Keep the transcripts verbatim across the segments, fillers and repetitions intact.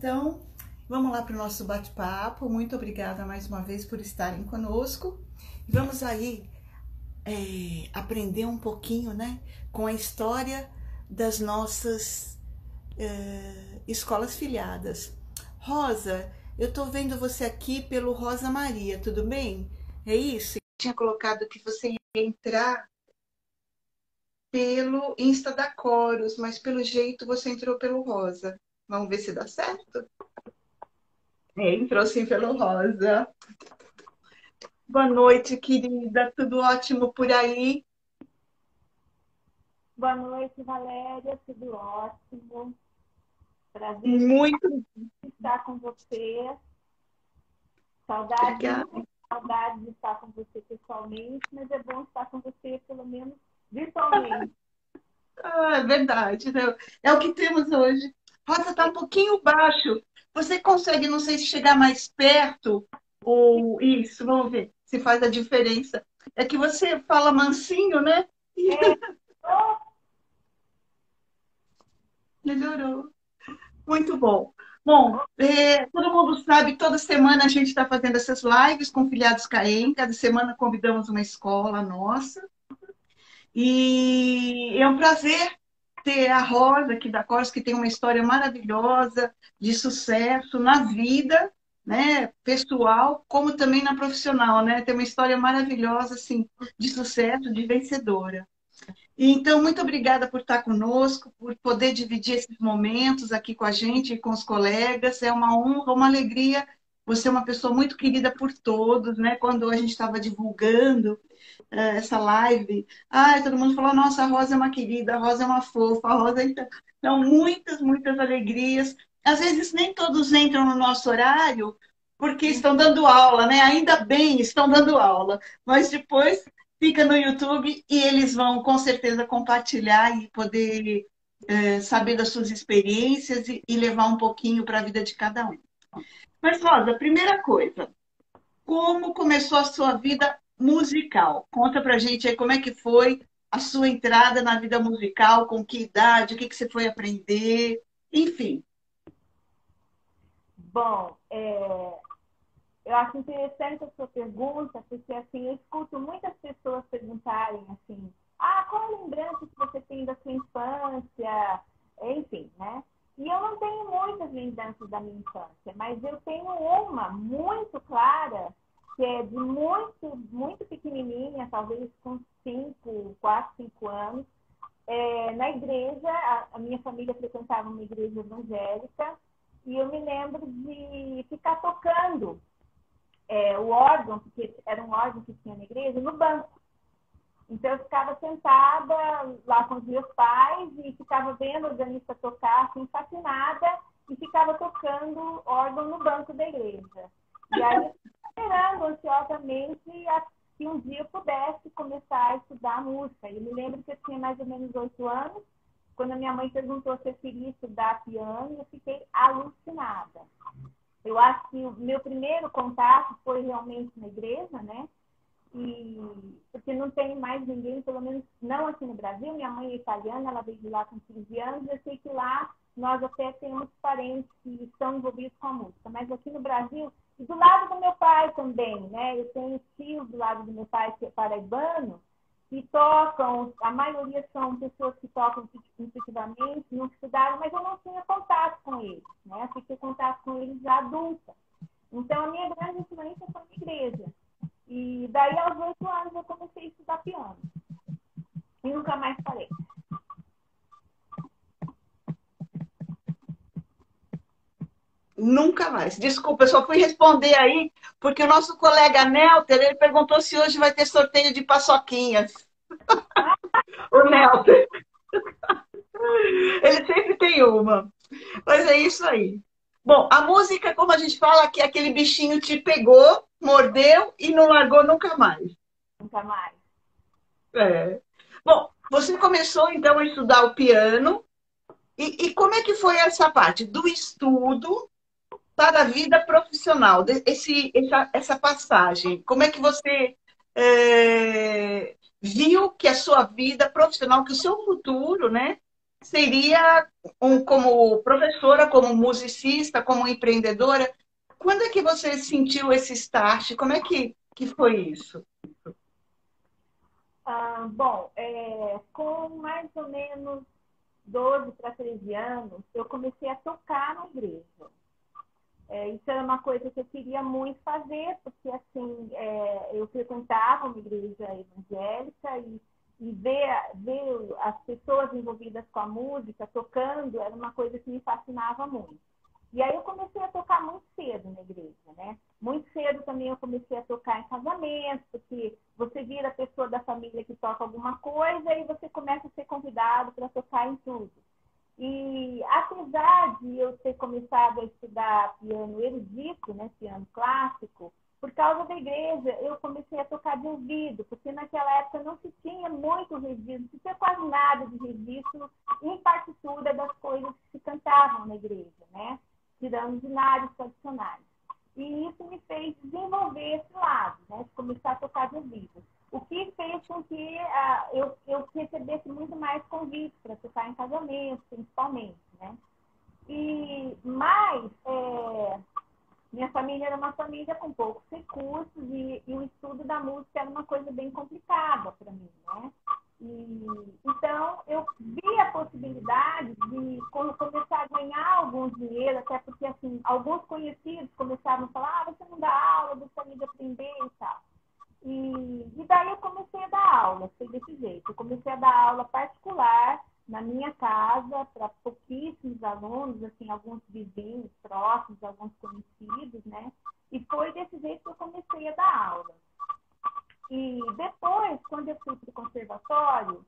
Então, vamos lá para o nosso bate-papo. Muito obrigada mais uma vez por estarem conosco. Vamos aí é, aprender um pouquinho, né, com a história das nossas é, escolas filiadas. Rosa, eu estou vendo você aqui pelo Rosa Maria, tudo bem? É isso? Eu tinha colocado que você ia entrar pelo Insta da Coros, mas pelo jeito você entrou pelo Rosa. Vamos ver se dá certo? É, entrou sim pelo Rosa. Boa noite, querida. Tudo ótimo por aí? Boa noite, Valéria. Tudo ótimo. Prazer Muito estar com você. Saudade, obrigada. saudade de estar com você pessoalmente, mas é bom estar com você, pelo menos virtualmente. Ah, é verdade, né? É o que temos hoje. Rosa está um pouquinho baixo. Você consegue, não sei se chegar mais perto ou isso, vamos ver se faz a diferença. É que você fala mansinho, né? É, oh, Melhorou. Muito bom. Bom, é, todo mundo sabe, toda semana a gente está fazendo essas lives com Filiados Caem. Cada semana convidamos uma escola nossa. E é um prazer ter a Rosa aqui da Cors, que tem uma história maravilhosa de sucesso na vida, né, pessoal, como também na profissional, né? Tem uma história maravilhosa, assim, de sucesso, de vencedora. E, então, muito obrigada por estar conosco, por poder dividir esses momentos aqui com a gente e com os colegas. É uma honra, uma alegria. Você é uma pessoa muito querida por todos, né? Quando a gente estava divulgando eh, essa live, ai, todo mundo falou, nossa, a Rosa é uma querida, a Rosa é uma fofa, a Rosa... é Então, então, muitas, muitas alegrias. Às vezes nem todos entram no nosso horário, porque estão dando aula, né? Ainda bem, estão dando aula. Mas depois fica no YouTube e eles vão, com certeza, compartilhar e poder eh, saber das suas experiências e, e levar um pouquinho para a vida de cada um. Mas, Rosa, primeira coisa, como começou a sua vida musical? Conta pra gente aí como é que foi a sua entrada na vida musical, com que idade, o que que você foi aprender, enfim. bom, é, eu acho interessante a sua pergunta, porque assim, eu escuto muitas pessoas perguntarem assim, ah, qual a lembrança que você tem da sua infância? Enfim, né? E eu não tenho muitas lembranças da minha infância, mas eu tenho uma muito clara, que é de muito, muito pequenininha, talvez com cinco, quatro, cinco anos. É, na igreja, a, a minha família frequentava uma igreja evangélica, e eu me lembro de ficar tocando é, o órgão, porque era um órgão que tinha na igreja, no banco. Então, eu ficava sentada lá com os meus pais e ficava vendo a organista tocar, assim, fascinada, e ficava tocando órgão no banco da igreja. E aí, eu esperando ansiosamente a que um dia eu pudesse começar a estudar música. E eu me lembro que eu tinha mais ou menos oito anos, quando a minha mãe perguntou se eu queria estudar piano, eu fiquei alucinada. Eu acho que o meu primeiro contato foi realmente na igreja, né? E porque não tem mais ninguém, pelo menos não aqui no Brasil. Minha mãe é italiana, ela veio de lá com quinze anos. Eu sei que lá nós até temos parentes que estão envolvidos com a música, mas aqui no Brasil, e do lado do meu pai também, né? Eu tenho tios do lado do meu pai que é paraibano, que tocam, a maioria são pessoas que tocam intuitivamente, não estudaram, mas eu não tinha contato com eles, né? Eu fiquei contato com eles já adulta. Então, a minha grande influência foi na igreja. E daí, aos oito anos, eu comecei a estudar piano. E nunca mais parei. Nunca mais. Desculpa, eu só fui responder aí, porque o nosso colega Nelter, ele perguntou se hoje vai ter sorteio de paçoquinhas. Ah, O Nelter, ele sempre tem uma. Mas é isso aí. Bom, a música, como a gente fala, que aquele bichinho te pegou, mordeu e não largou nunca mais. nunca mais. É. Bom, você começou então a estudar o piano. E, e como é que foi essa parte do estudo para a vida profissional, esse, essa, essa passagem? Como é que você é, viu que a sua vida profissional, que o seu futuro, né, seria um, como professora, como musicista, como empreendedora. Quando é que você sentiu esse start? Como é que, que foi isso? Ah, bom, é, com mais ou menos doze para treze anos, eu comecei a tocar na igreja. É, isso era uma coisa que eu queria muito fazer, porque assim, é, eu frequentava uma igreja evangélica e, e ver, ver as pessoas envolvidas com a música, tocando, era uma coisa que me fascinava muito. E aí eu comecei a tocar muito cedo na igreja, né? Muito cedo também eu comecei a tocar em casamento, porque você vira a pessoa da família que toca alguma coisa e você começa a ser convidado para tocar em tudo. E apesar de eu ter começado a estudar piano erudito, né, piano clássico, por causa da igreja, eu comecei a tocar de ouvido, porque naquela época não se tinha muito registro, não se tinha quase nada de registro em partitura das coisas que se cantavam na igreja, né? Tirando os hinários tradicionais. E isso me fez desenvolver esse lado, né? De começar a tocar de ouvido. O que fez com que uh, eu, eu recebesse muito mais convites para tocar em casamento, principalmente, né? E, mas, é, minha família era uma família com poucos recursos e, e o estudo da música era uma coisa bem complicada para mim, né? E, então, eu vi a possibilidade de começar a ganhar algum dinheiro, até porque, assim, alguns conhecidos começavam a falar, ah, você não dá aula, gostaria de aprender e tal. E, e daí eu comecei a dar aula, foi desse jeito. Eu comecei a dar aula particular na minha casa para pouquíssimos alunos, assim, alguns vizinhos próximos, alguns conhecidos, né? E foi desse jeito que eu comecei a dar aula. E depois, quando eu fui para o conservatório,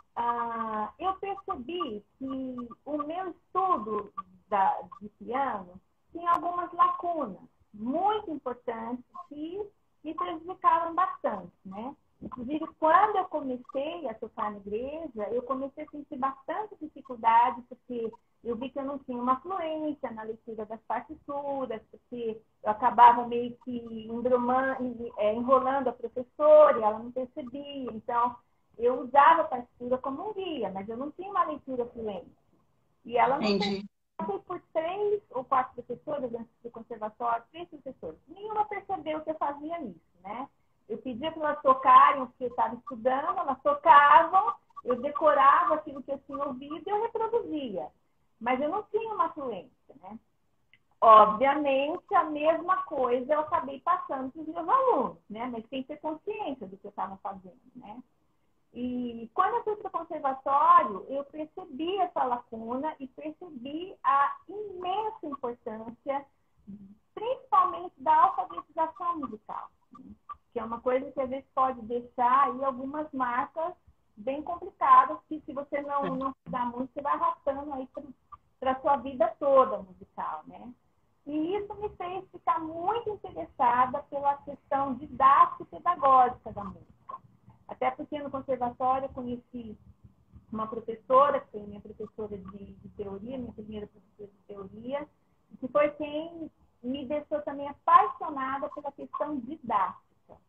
ah, eu percebi que o meu estudo da, de piano tinha algumas lacunas muito importantes que me prejudicaram bastante, né? Inclusive, quando eu comecei a tocar na igreja, eu comecei a sentir bastante dificuldade, porque eu vi que eu não tinha uma fluência na leitura das partituras, porque eu acabava meio que enrolando a professora e ela não percebia. Então, eu usava a partitura como um guia, mas eu não tinha uma leitura fluente. E ela não Entendi. passei por três ou quatro professoras antes do conservatório, três professores. Nenhuma percebeu que eu fazia isso, né? Eu pedia para elas tocarem o que eu estava estudando, elas tocavam, eu decorava aquilo que eu tinha ouvido e eu reproduzia. Mas eu não tinha uma fluência, né? Obviamente, a mesma coisa eu acabei passando para os meus alunos, né? Mas sem ter consciência do que eu estava fazendo, né? E quando eu fui para o conservatório, eu percebi essa lacuna e percebi a imensa importância, principalmente da alfabetização musical, né? Que é uma coisa que às vezes pode deixar aí algumas marcas bem complicadas, que se você não, não cuidar muito, você vai arrastando aí para a sua vida toda musical, né? E isso me fez ficar muito interessada pela questão didática e pedagógica da música. Até porque no conservatório eu conheci uma professora, que foi minha professora de, de teoria, minha primeira professora de teoria, que foi quem me deixou também apaixonada pela questão didática.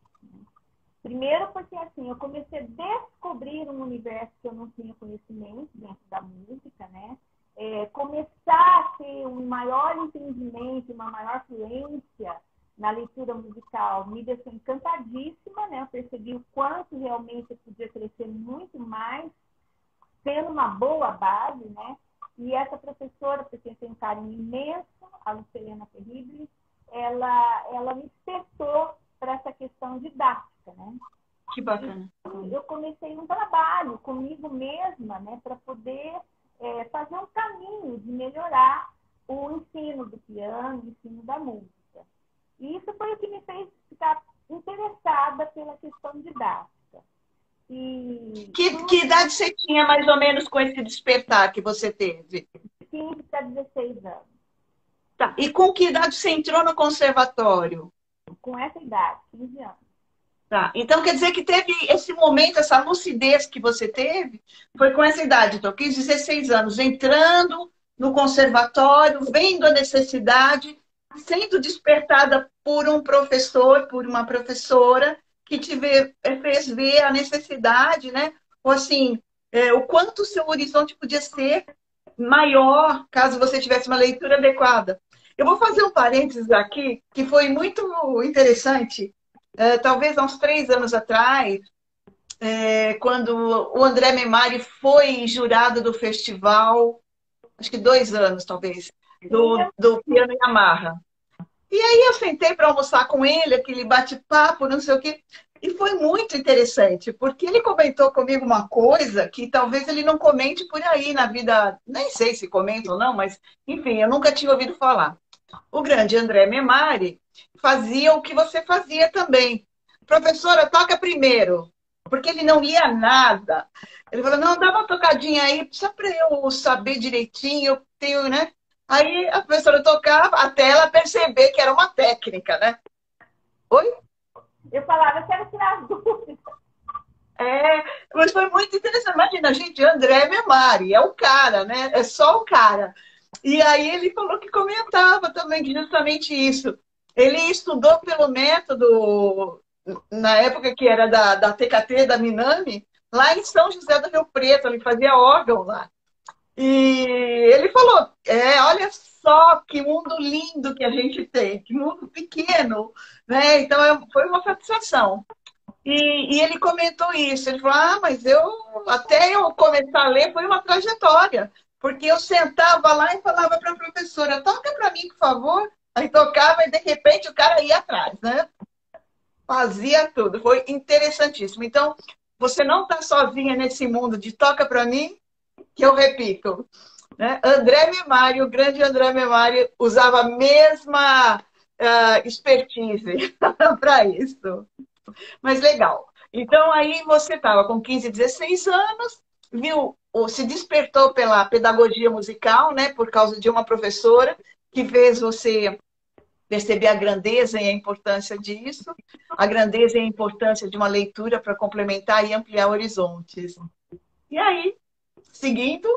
Primeiro porque, assim, eu comecei a descobrir um universo que eu não tinha conhecimento dentro da música, né? É, começar a ter um maior entendimento, uma maior fluência na leitura musical me deixou encantadíssima, né? Eu percebi o quanto realmente eu podia crescer muito mais, tendo uma boa base, né? E essa professora, porque eu tenho um carinho imenso, a Lucelena Terrible, ela, ela me despertou para essa questão didática, né? Que bacana. E eu comecei um trabalho comigo mesma, né? Para poder é, fazer um caminho de melhorar o ensino do piano, o ensino da música. E isso foi o que me fez ficar interessada pela questão didática. E Que, que idade você tinha, mais ou menos, com esse despertar que você teve? quinze para dezesseis anos. Tá. E com que idade você entrou no conservatório? Com essa idade, quinze anos. Tá. Então, quer dizer que teve esse momento, essa lucidez que você teve, foi com essa idade, então, quinze, dezesseis anos, entrando no conservatório, vendo a necessidade, sendo despertada por um professor, por uma professora, que te vê, fez ver a necessidade, né? Ou assim, é, o quanto o seu horizonte podia ser maior caso você tivesse uma leitura adequada. Eu vou fazer um parênteses aqui, que foi muito interessante. É, talvez há uns três anos atrás, é, quando o André Memari foi jurado do festival, acho que dois anos, talvez, do, do Piano Yamaha. E aí eu sentei para almoçar com ele, aquele bate-papo, não sei o quê. E foi muito interessante, porque ele comentou comigo uma coisa que talvez ele não comente por aí na vida, nem sei se comenta ou não, mas enfim, eu nunca tinha ouvido falar. O grande André Memari fazia o que você fazia também. Professora, toca primeiro, porque ele não ia nada. Ele falou, não, dá uma tocadinha aí, só para eu saber direitinho, eu tenho, né? Aí a professora tocava até ela perceber que era uma técnica, né? Oi? Eu falava, eu quero tirar as dúvidas. É, mas foi muito interessante. Imagina, gente, André Memari, é o cara, né? É só o cara. E aí ele falou que comentava também que justamente isso. Ele estudou pelo método, na época que era da, da T K T, da Minami, lá em São José do Rio Preto, ele fazia órgão lá. E ele falou, é, olha só que mundo lindo que a gente tem, que mundo pequeno, né? Então é, foi uma satisfação. E, e ele comentou isso, ele falou, ah, mas eu, até eu começar a ler, foi uma trajetória, porque eu sentava lá e falava para a professora, toca para mim, por favor. Aí tocava e, de repente, o cara ia atrás, né? Fazia tudo, foi interessantíssimo. Então, você não está sozinha nesse mundo de toca para mim, que eu repito, né? André Memari, o grande André Memari, usava a mesma uh, expertise para isso. Mas legal. Então, aí você estava com quinze, dezesseis anos, viu, ou se despertou pela pedagogia musical, né, por causa de uma professora que fez você perceber a grandeza e a importância disso, a grandeza e a importância de uma leitura para complementar e ampliar horizontes. E aí, seguindo.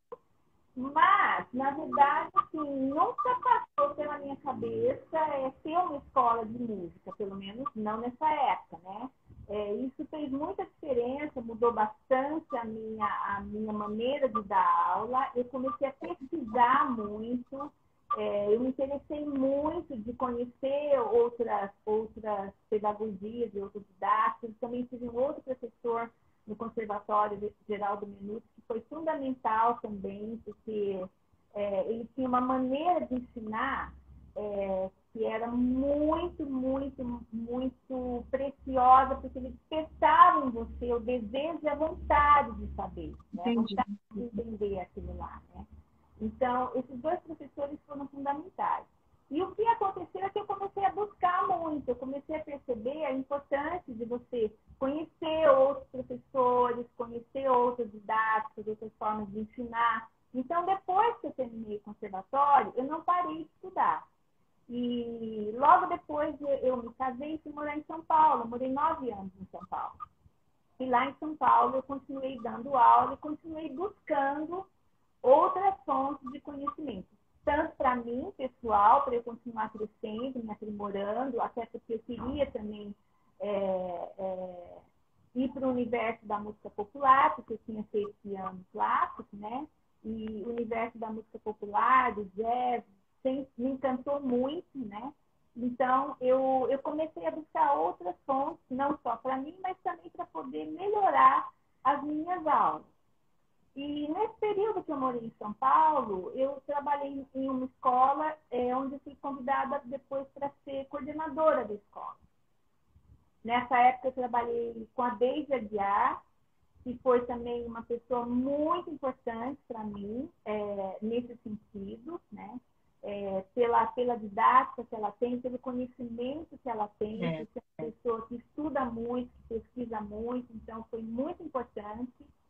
Mas, na verdade, assim, nunca passou pela minha cabeça é, ter uma escola de música, pelo menos não nessa época, né? É, isso fez muita diferença, mudou bastante a minha, a minha maneira de dar aula. Eu comecei a pesquisar muito, é, eu me interessei muito de conhecer outras, outras pedagogias e outros didáticos. Também tive um outro professor no Conservatório Geraldo Menuti, que foi fundamental também, porque é, ele tinha uma maneira de ensinar é, que era muito, muito, muito preciosa, porque ele despertava em você o desejo e a vontade de saber, né? A vontade de entender aquilo lá, né? Então, esses dois professores foram fundamentais. E o que aconteceu é que eu comecei a buscar muito, eu comecei a perceber a importância de você conhecer outros professores, conhecer outras didáticas, outras formas de ensinar. Então, depois que eu terminei o conservatório, eu não parei de estudar. E logo depois eu me casei e fui morar em São Paulo. Eu morei nove anos em São Paulo. E lá em São Paulo eu continuei dando aula e continuei buscando outras fontes de conhecimento. Tanto para mim, pessoal, para eu continuar crescendo, me aprimorando, até porque eu queria também é, é, ir para o universo da música popular, porque eu tinha feito piano clássico, né? E o universo da música popular, do jazz, sempre me encantou muito, né? Então, eu, eu comecei a buscar outras fontes, não só para mim, mas também para poder melhorar as minhas aulas. E nesse período que eu morei em São Paulo, eu trabalhei em uma escola é, onde fui convidada depois para ser coordenadora da escola. Nessa época eu trabalhei com a Deise Aguiar, que foi também uma pessoa muito importante para mim é, nesse sentido, né? É, pela, pela didática que ela tem, pelo conhecimento que ela tem, é. Porque é uma pessoa que estuda muito, que pesquisa muito, então foi muito importante.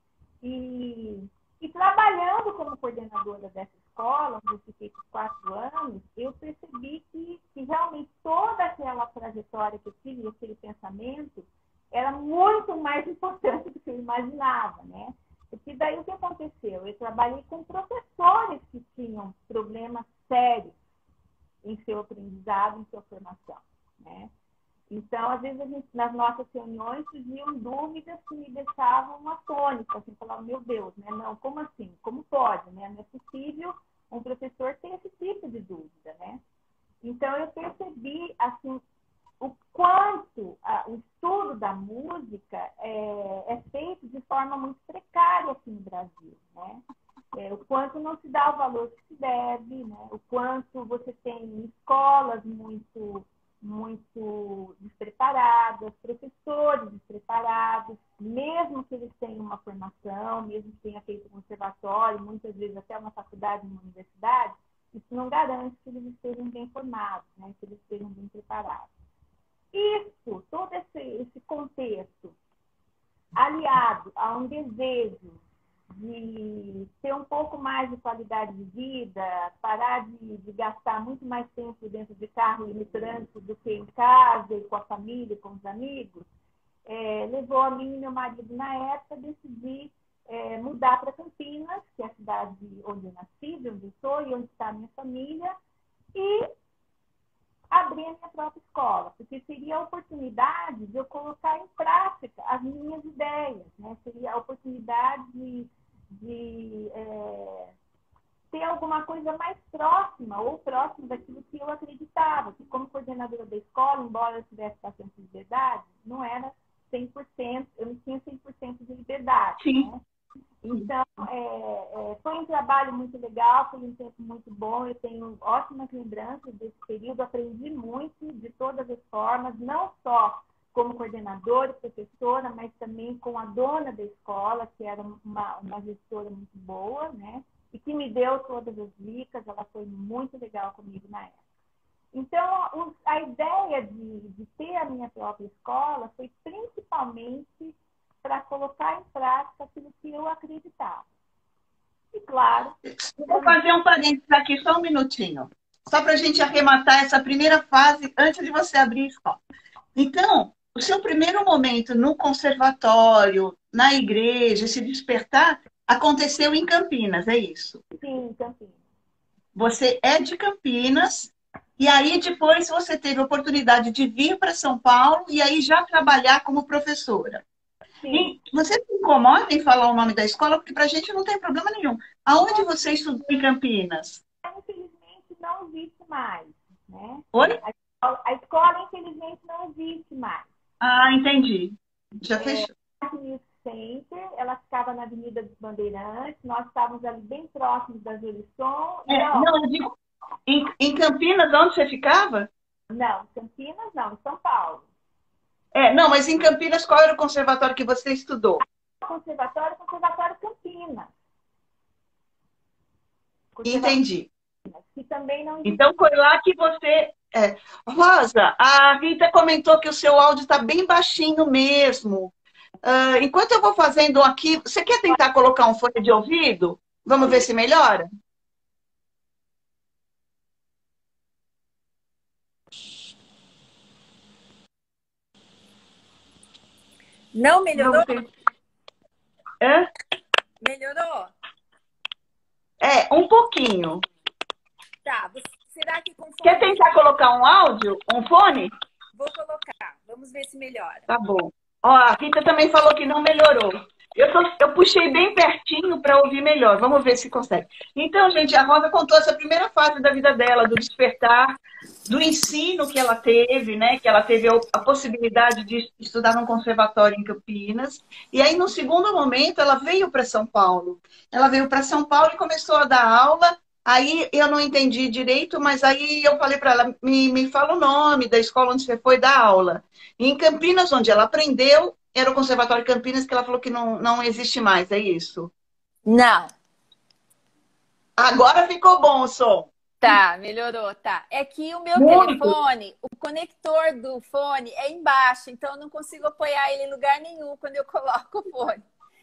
E, e trabalhando como coordenadora dessa escola, onde eu fiquei por quatro anos, eu percebi que, que realmente toda aquela trajetória que eu tive, aquele pensamento, era muito mais importante do que eu imaginava, né? Porque daí o que aconteceu? Eu trabalhei com professores que tinham problemas sérios em seu aprendizado, em sua formação, né? Então, às vezes, a gente, nas nossas reuniões, surgiam dúvidas que me deixavam atônita, assim, falava, meu Deus, né? Não, como assim? Como pode, né? Não é possível um professor ter esse tipo de dúvida, né? Então, eu percebi, assim, o quanto a, o estudo da música é, é feito de forma muito precária aqui no Brasil, né? É, o quanto não se dá o valor que se deve, né? O quanto você tem escolas muito, muito despreparadas, professores despreparados, mesmo que eles tenham uma formação, mesmo que tenham feito um conservatório, muitas vezes até uma faculdade, uma universidade, isso não garante que eles estejam bem formados, né? Que eles estejam bem preparados. Isso, todo esse, esse contexto, aliado a um desejo de ter um pouco mais de qualidade de vida, parar de, de gastar muito mais tempo dentro de carro e no trânsito do que em casa e com a família, com os amigos, é, levou a mim e meu marido, na época, a decidir é, mudar para Campinas, que é a cidade onde eu nasci, de onde eu sou e onde está a minha família, e abrir a minha própria escola, porque seria a oportunidade de eu colocar em prática as minhas ideias, né? Seria a oportunidade de, de é, ter alguma coisa mais próxima ou próxima daquilo que eu acreditava, que como coordenadora da escola, embora eu tivesse bastante liberdade, não era cem por cento, eu não tinha cem por cento de liberdade, Sim. né? Então, é, é, foi um trabalho muito legal, foi um tempo muito bom, eu tenho ótimas lembranças desse período, aprendi muito de todas as formas, não só como coordenadora, professora, mas também com a dona da escola, que era uma, uma gestora muito boa, né? E que me deu todas as dicas, ela foi muito legal comigo na época. Então, a ideia de, de ter a minha própria escola foi principalmente para colocar em prática aquilo que eu acreditava. E, claro... Vou fazer um parênteses aqui, só um minutinho. Só para a gente arrematar essa primeira fase antes de você abrir a escola. Então, o seu primeiro momento no conservatório, na igreja, se despertar, aconteceu em Campinas, é isso? Sim, em Campinas. Você é de Campinas, e aí depois você teve a oportunidade de vir para São Paulo e aí já trabalhar como professora. Sim. E você se incomoda em falar o nome da escola? Porque para a gente não tem problema nenhum. Aonde você estudou em Campinas? Infelizmente, não existe mais, né? Oi? A escola, a escola, infelizmente, não existe mais. Ah, entendi. Já É, fechou. a Music Center, ela ficava na Avenida dos Bandeirantes, nós estávamos ali bem próximos da Jurisson. É, Não, não, eu digo, em, em Campinas, onde você ficava? não, Campinas não, em São Paulo. É, não, mas em Campinas, qual era o conservatório que você estudou? Conservatório, Conservatório Campinas. Entendi. Que também não existe. Então foi lá que você... É. Rosa, a Rita comentou que o seu áudio está bem baixinho mesmo. Uh, enquanto eu vou fazendo aqui, você quer tentar colocar um fone de ouvido? Vamos ver se melhora? Não melhorou? Ter... É? Melhorou? É, um pouquinho. Tá, será que com fone... Quer tentar colocar um áudio, um fone? Vou colocar, vamos ver se melhora. Tá bom. Ó, a Rita também falou que não melhorou. Eu, tô, eu puxei bem pertinho para ouvir melhor. Vamos ver se consegue. Então, gente, a Rosa contou essa primeira fase da vida dela, do despertar, do ensino que ela teve, né? Que ela teve a possibilidade de estudar num conservatório em Campinas. E aí, no segundo momento, ela veio para São Paulo. Ela veio para São Paulo e começou a dar aula. Aí eu não entendi direito, mas aí eu falei para ela, me, me fala o nome da escola onde você foi dar aula. E em Campinas, onde ela aprendeu, era o Conservatório de Campinas, que ela falou que não, não existe mais, é isso? Não. Agora ficou bom o som. Tá, melhorou, tá. É que o meu Muito. telefone, o conector do fone é embaixo, então eu não consigo apoiar ele em lugar nenhum quando eu coloco o fone.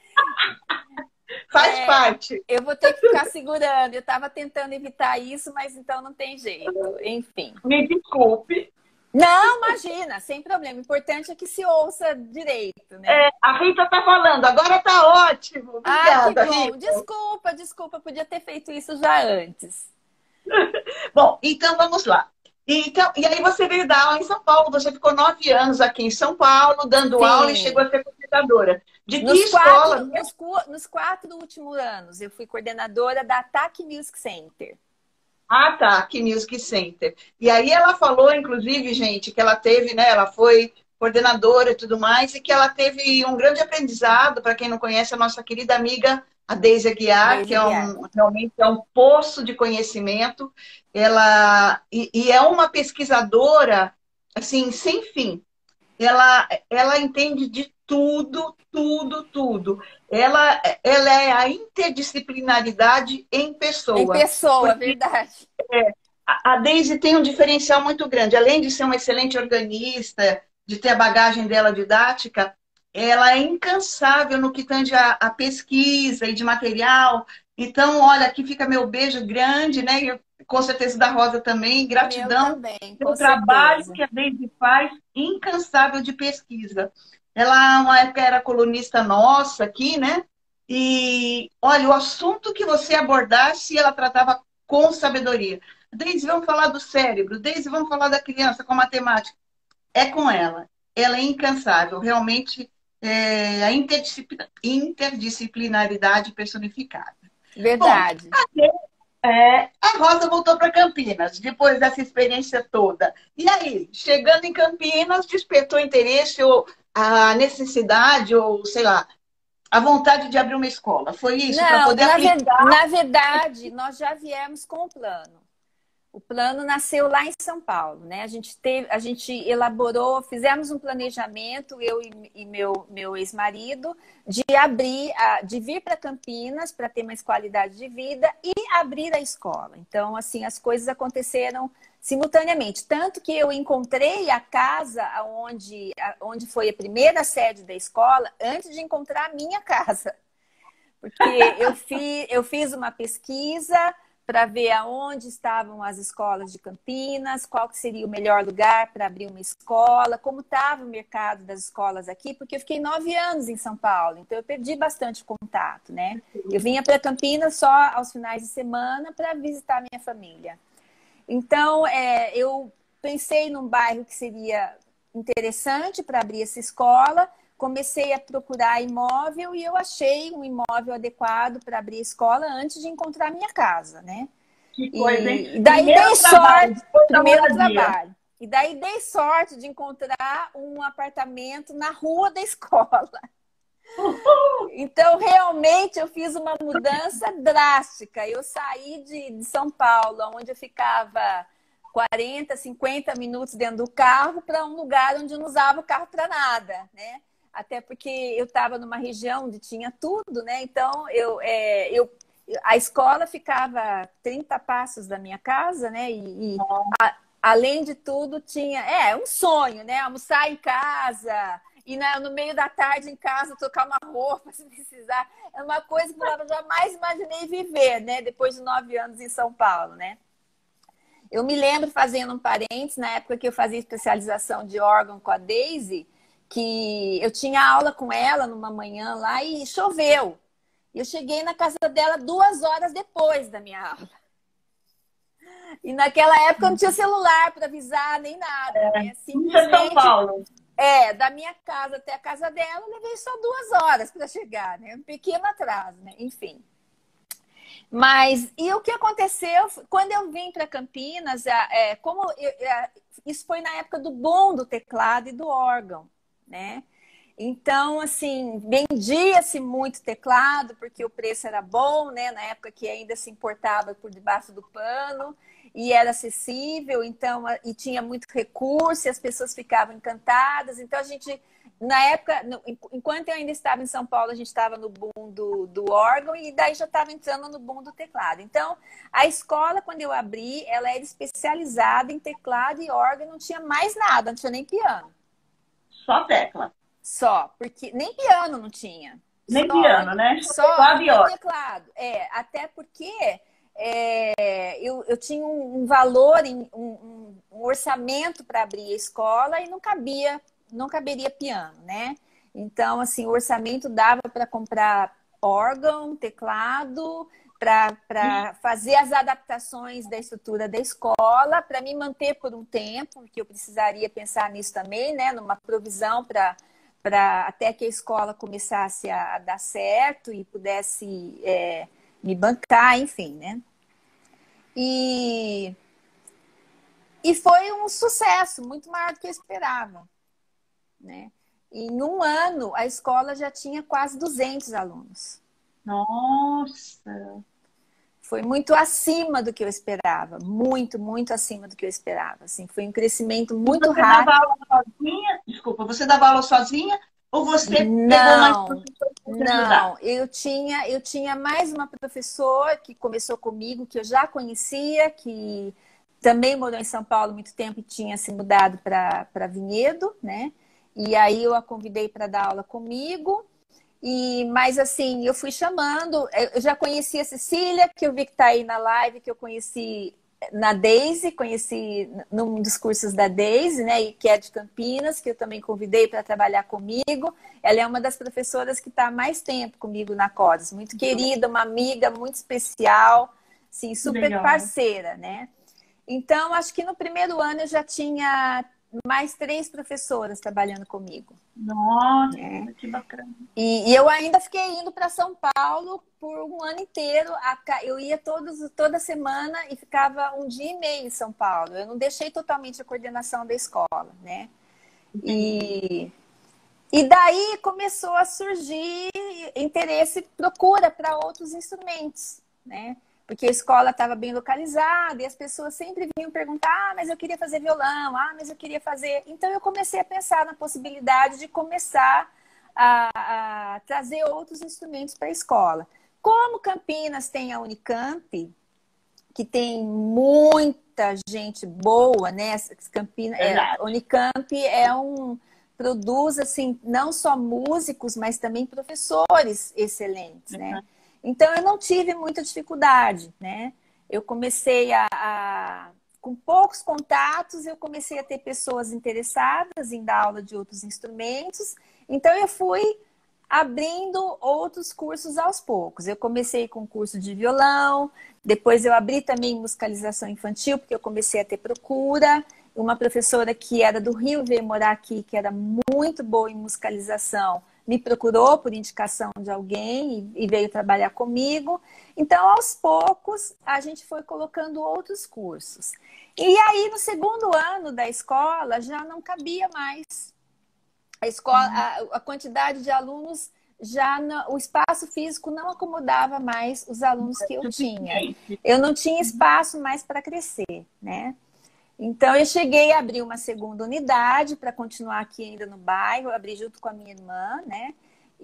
Faz é, parte. Eu vou ter que ficar segurando. Eu estava tentando evitar isso, mas então não tem jeito. Enfim. Me desculpe. Não, imagina, sem problema. O importante é que se ouça direito, né? É, a Rita tá falando, agora tá ótimo. Obrigada, ah, que bom. Rita. Desculpa, desculpa, podia ter feito isso já antes. Bom, então vamos lá. Então, e aí você veio dar aula em São Paulo, você ficou nove anos aqui em São Paulo, dando aula e chegou Sim. a ser coordenadora. De que Nos escola? quatro, nos, cu- nos quatro últimos anos, eu fui coordenadora da Ataque Music Center. Ah, tá, aqui Music Center. E aí ela falou, inclusive, gente, que ela teve, né? Ela foi coordenadora e tudo mais, e que ela teve um grande aprendizado, para quem não conhece, a nossa querida amiga, a Deise Aguiar, que Desde é Guiar. um, realmente é um poço de conhecimento. Ela, e, e é uma pesquisadora, assim, sem fim. Ela, ela entende de tudo, tudo, tudo. Ela, ela é a interdisciplinaridade em Em pessoa. pessoa, Porque verdade. a Daisy tem um diferencial muito grande. Além de ser uma excelente organista, de ter a bagagem dela didática, ela é incansável no que tange a, a pesquisa e de material. Então, olha, aqui fica meu beijo grande, né? E com certeza da Rosa também. Meu Gratidão também, com pelo trabalho certeza. que a Daisy faz, incansável de pesquisa. Ela, uma época, era colunista nossa aqui, né? E olha, o assunto que você abordasse, ela tratava com sabedoria. Deise, vamos falar do cérebro. Deise, vamos falar da criança com matemática. É com ela. Ela é incansável. Realmente, é a interdisciplina- interdisciplinaridade personificada. Bom, Verdade. é, a Rosa voltou para Campinas, depois dessa experiência toda. E aí, chegando em Campinas, despertou interesse ou a necessidade, ou sei lá, a vontade de abrir uma escola. Foi isso, para Não, poder na, ver- aplicar. na verdade, nós já viemos com o plano. O plano nasceu lá em São Paulo, né? A gente teve, a gente elaborou, fizemos um planejamento, eu e, e meu, meu ex-marido, de abrir, a, de vir para Campinas para ter mais qualidade de vida e abrir a escola. Então, assim, as coisas aconteceram simultaneamente. Tanto que eu encontrei a casa onde, onde foi a primeira sede da escola antes de encontrar a minha casa. Porque eu, fi, eu fiz uma pesquisa para ver aonde estavam as escolas de Campinas, qual que seria o melhor lugar para abrir uma escola, como estava o mercado das escolas aqui, porque eu fiquei nove anos em São Paulo, então eu perdi bastante contato, né? Eu vinha para Campinas só aos finais de semana para visitar minha família. Então, é, eu pensei num bairro que seria interessante para abrir essa escola, comecei a procurar imóvel e eu achei um imóvel adequado para abrir a escola antes de encontrar a minha casa, né? Que coisa, E hein? daí Primeiro dei trabalho, sorte, depois da primeiro moradia. trabalho. E daí dei sorte de encontrar um apartamento na rua da escola. Então, realmente, eu fiz uma mudança drástica. Eu saí de, de São Paulo, onde eu ficava quarenta, cinquenta minutos dentro do carro, para um lugar onde eu não usava o carro para nada, né? Até porque eu estava numa região onde tinha tudo, né? Então, eu, é, eu, a escola ficava trinta passos da minha casa, né? E, e a, além de tudo, tinha... É, um sonho, né? Almoçar em casa... E no meio da tarde em casa, trocar uma roupa se precisar. É uma coisa que eu jamais imaginei viver, né? Depois de nove anos em São Paulo, né? Eu me lembro, fazendo um parênteses, na época que eu fazia especialização de órgão com a Daisy, que eu tinha aula com ela numa manhã lá e choveu. Eu cheguei na casa dela duas horas depois da minha aula. E naquela época não tinha celular para avisar nem nada, né? Isso é São Simplesmente... Paulo. É, da minha casa até a casa dela, eu levei só duas horas para chegar, né? Um pequeno atraso, né? Enfim. Mas, e o que aconteceu, quando eu vim para Campinas, é, como eu, é, isso foi na época do boom do teclado e do órgão, né? Então, assim, vendia-se muito teclado, porque o preço era bom, né? Na época que ainda se importava por debaixo do pano, e era acessível, então, e tinha muito recurso, e as pessoas ficavam encantadas. Então, a gente, na época, enquanto eu ainda estava em São Paulo, a gente estava no boom do, do órgão, e daí já estava entrando no boom do teclado. Então, a escola, quando eu abri, ela era especializada em teclado e órgão, não tinha mais nada, não tinha nem piano. Só tecla. Só, porque nem piano não tinha. Nem só, piano, né? Só teclado e no órgão. teclado. É, até porque é, eu, eu tinha um, um valor, um, um, um orçamento para abrir a escola e não cabia, não caberia piano, né? Então, assim, o orçamento dava para comprar órgão, teclado, para fazer as adaptações da estrutura da escola, para me manter por um tempo, porque eu precisaria pensar nisso também, né? Numa provisão para para até que a escola começasse a, a dar certo e pudesse é, me bancar, enfim, né? E, e foi um sucesso, muito maior do que eu esperava, né? E em um ano, a escola já tinha quase duzentos alunos. Nossa! Foi muito acima do que eu esperava, muito, muito acima do que eu esperava. Assim, foi um crescimento muito você rápido. Dava aula sozinha? Desculpa, você dava aula sozinha ou você pegou mais Não, professores para te não. ajudar? Eu tinha, eu tinha mais uma professora que começou comigo, que eu já conhecia, que também morou em São Paulo há muito tempo e tinha se mudado para para Vinhedo, né? E aí eu a convidei para dar aula comigo. E, mas assim, eu fui chamando, eu já conheci a Cecília, que eu vi que está aí na live, que eu conheci na Daisy, conheci num dos cursos da Daisy, né, e que é de Campinas, que eu também convidei para trabalhar comigo. Ela é uma das professoras que está há mais tempo comigo na Codes, muito querida, uma amiga muito especial, assim, super Legal. parceira, né? Então, acho que no primeiro ano eu já tinha mais três professoras trabalhando comigo. Nossa, Né? que bacana. E, e eu ainda fiquei indo para São Paulo por um ano inteiro. Eu ia todos, toda semana e ficava um dia e meio em São Paulo. Eu não deixei totalmente a coordenação da escola, né? E, e daí começou a surgir interesse, procura para outros instrumentos, né? Porque a escola estava bem localizada e as pessoas sempre vinham perguntar: ah, mas eu queria fazer violão, ah, mas eu queria fazer... Então eu comecei a pensar na possibilidade de começar a, a trazer outros instrumentos para a escola. Como Campinas tem a Unicamp, que tem muita gente boa, né? Campinas, é, Unicamp é um... produz, assim, não só músicos, mas também professores excelentes, né? Uhum. Então, eu não tive muita dificuldade, né? Eu comecei a, a... Com poucos contatos, eu comecei a ter pessoas interessadas em dar aula de outros instrumentos. Então, eu fui abrindo outros cursos aos poucos. Eu comecei com curso de violão, depois eu abri também musicalização infantil, porque eu comecei a ter procura. Uma professora que era do Rio veio morar aqui, que era muito boa em musicalização, me procurou por indicação de alguém e veio trabalhar comigo. Então, aos poucos, a gente foi colocando outros cursos. E aí, no segundo ano da escola, já não cabia mais. A escola, a, a quantidade de alunos, já não, o espaço físico não acomodava mais os alunos que eu tinha. Eu não tinha espaço mais para crescer, né? Então, eu cheguei a abrir uma segunda unidade para continuar aqui ainda no bairro, eu abri junto com a minha irmã, né?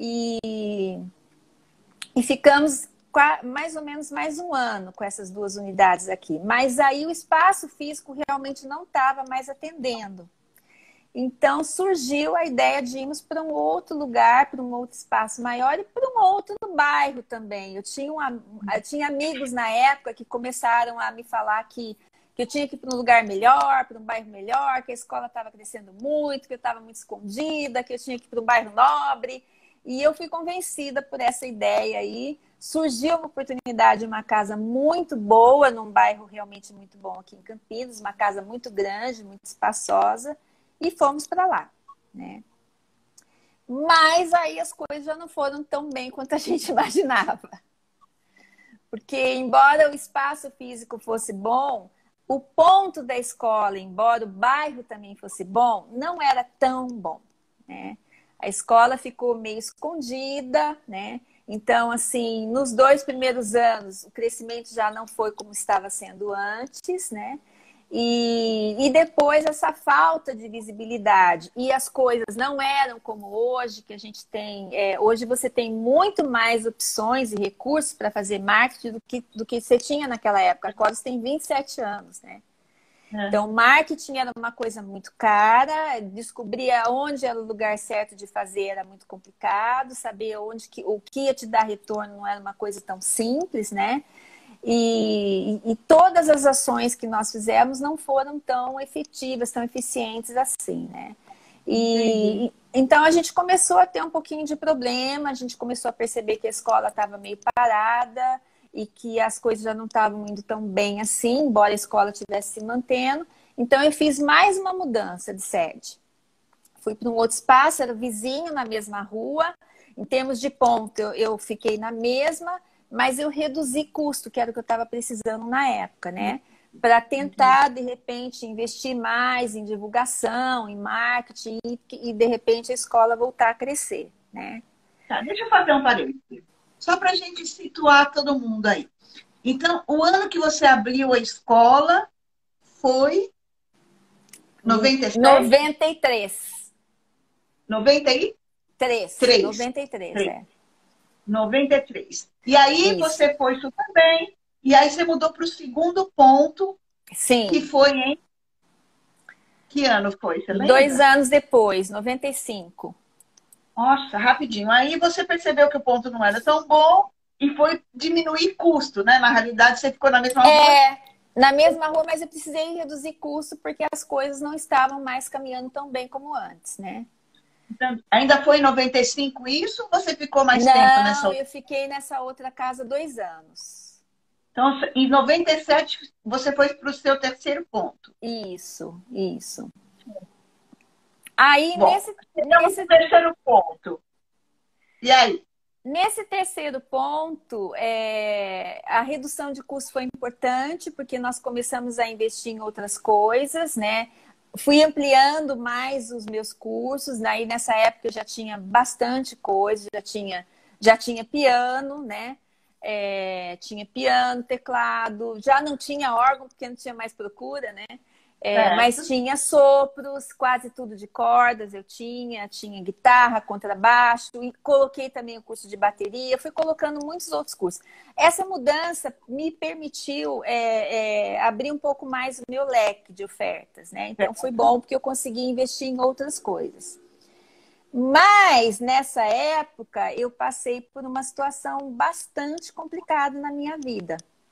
E, e ficamos mais ou menos mais um ano com essas duas unidades aqui. Mas aí o espaço físico realmente não estava mais atendendo. Então, surgiu a ideia de irmos para um outro lugar, para um outro espaço maior e para um outro bairro também. Eu tinha, uma, eu tinha amigos na época que começaram a me falar que que eu tinha que ir para um lugar melhor, para um bairro melhor, que a escola estava crescendo muito, que eu estava muito escondida, que eu tinha que ir para um bairro nobre. E eu fui convencida por essa ideia aí. Surgiu uma oportunidade, uma casa muito boa, num bairro realmente muito bom aqui em Campinas, uma casa muito grande, muito espaçosa, e fomos para lá, né? Mas aí as coisas já não foram tão bem quanto a gente imaginava. Porque, embora o espaço físico fosse bom, o ponto da escola, embora o bairro também fosse bom, não era tão bom, né? A escola ficou meio escondida, né? Então, assim, nos dois primeiros anos, o crescimento já não foi como estava sendo antes, né? E, e depois essa falta de visibilidade. E as coisas não eram como hoje, que a gente tem. É, hoje você tem muito mais opções e recursos para fazer marketing do que, do que você tinha naquela época. A Codes tem vinte e sete anos, né? É. Então, marketing era uma coisa muito cara, descobrir onde era o lugar certo de fazer era muito complicado, saber onde que, o que ia te dar retorno não era uma coisa tão simples, né? E, e, e todas as ações que nós fizemos não foram tão efetivas, tão eficientes assim, né? E, e então a gente começou a ter um pouquinho de problema, a gente começou a perceber que a escola estava meio parada. e que as coisas já não estavam indo tão bem assim, embora a escola estivesse se mantendo. Então, eu fiz mais uma mudança de sede. Fui para um outro espaço, era vizinho na mesma rua. Em termos de ponto, eu, eu fiquei na mesma, mas eu reduzi custo, que era o que eu estava precisando na época, né? Para tentar, de repente, investir mais em divulgação, em marketing e, e, de repente, a escola voltar a crescer, né? Tá, deixa eu fazer um parênteses. Só para a gente situar todo mundo aí. Então, o ano que você abriu a escola foi noventa e sete? noventa e três. noventa e três. três. noventa e três, é. noventa e três. E aí Isso. você foi super bem. E aí você mudou para o segundo ponto. Sim. Que foi em... Que ano foi? Você lembra? Dois anos depois, noventa e cinco. Nossa, rapidinho. Aí você percebeu que o ponto não era tão bom e foi diminuir custo, né? Na realidade, você ficou na mesma rua. É, na mesma rua, mas eu precisei reduzir custo porque as coisas não estavam mais caminhando tão bem como antes, né? Então, ainda foi em noventa e cinco isso ou você ficou mais não, tempo nessa outra? Eu fiquei nessa outra casa dois anos. Então, em noventa e sete, você foi para o seu terceiro ponto. Isso, isso. Aí, Bom, nesse, então, nesse terceiro ponto. E aí? Nesse terceiro ponto, é, a redução de custo foi importante, porque nós começamos a investir em outras coisas, né? Fui ampliando mais os meus cursos, daí nessa época eu já tinha bastante coisa, já tinha, já tinha piano, né? É, tinha piano, teclado, já não tinha órgão, porque não tinha mais procura, né? É, mas tinha sopros, quase tudo de cordas eu tinha, tinha guitarra, contrabaixo, e coloquei também o curso de bateria, fui colocando muitos outros cursos. Essa mudança me permitiu é, é, abrir um pouco mais o meu leque de ofertas, né? Então foi bom porque eu consegui investir em outras coisas. Mas nessa época eu passei por uma situação bastante complicada na minha vida.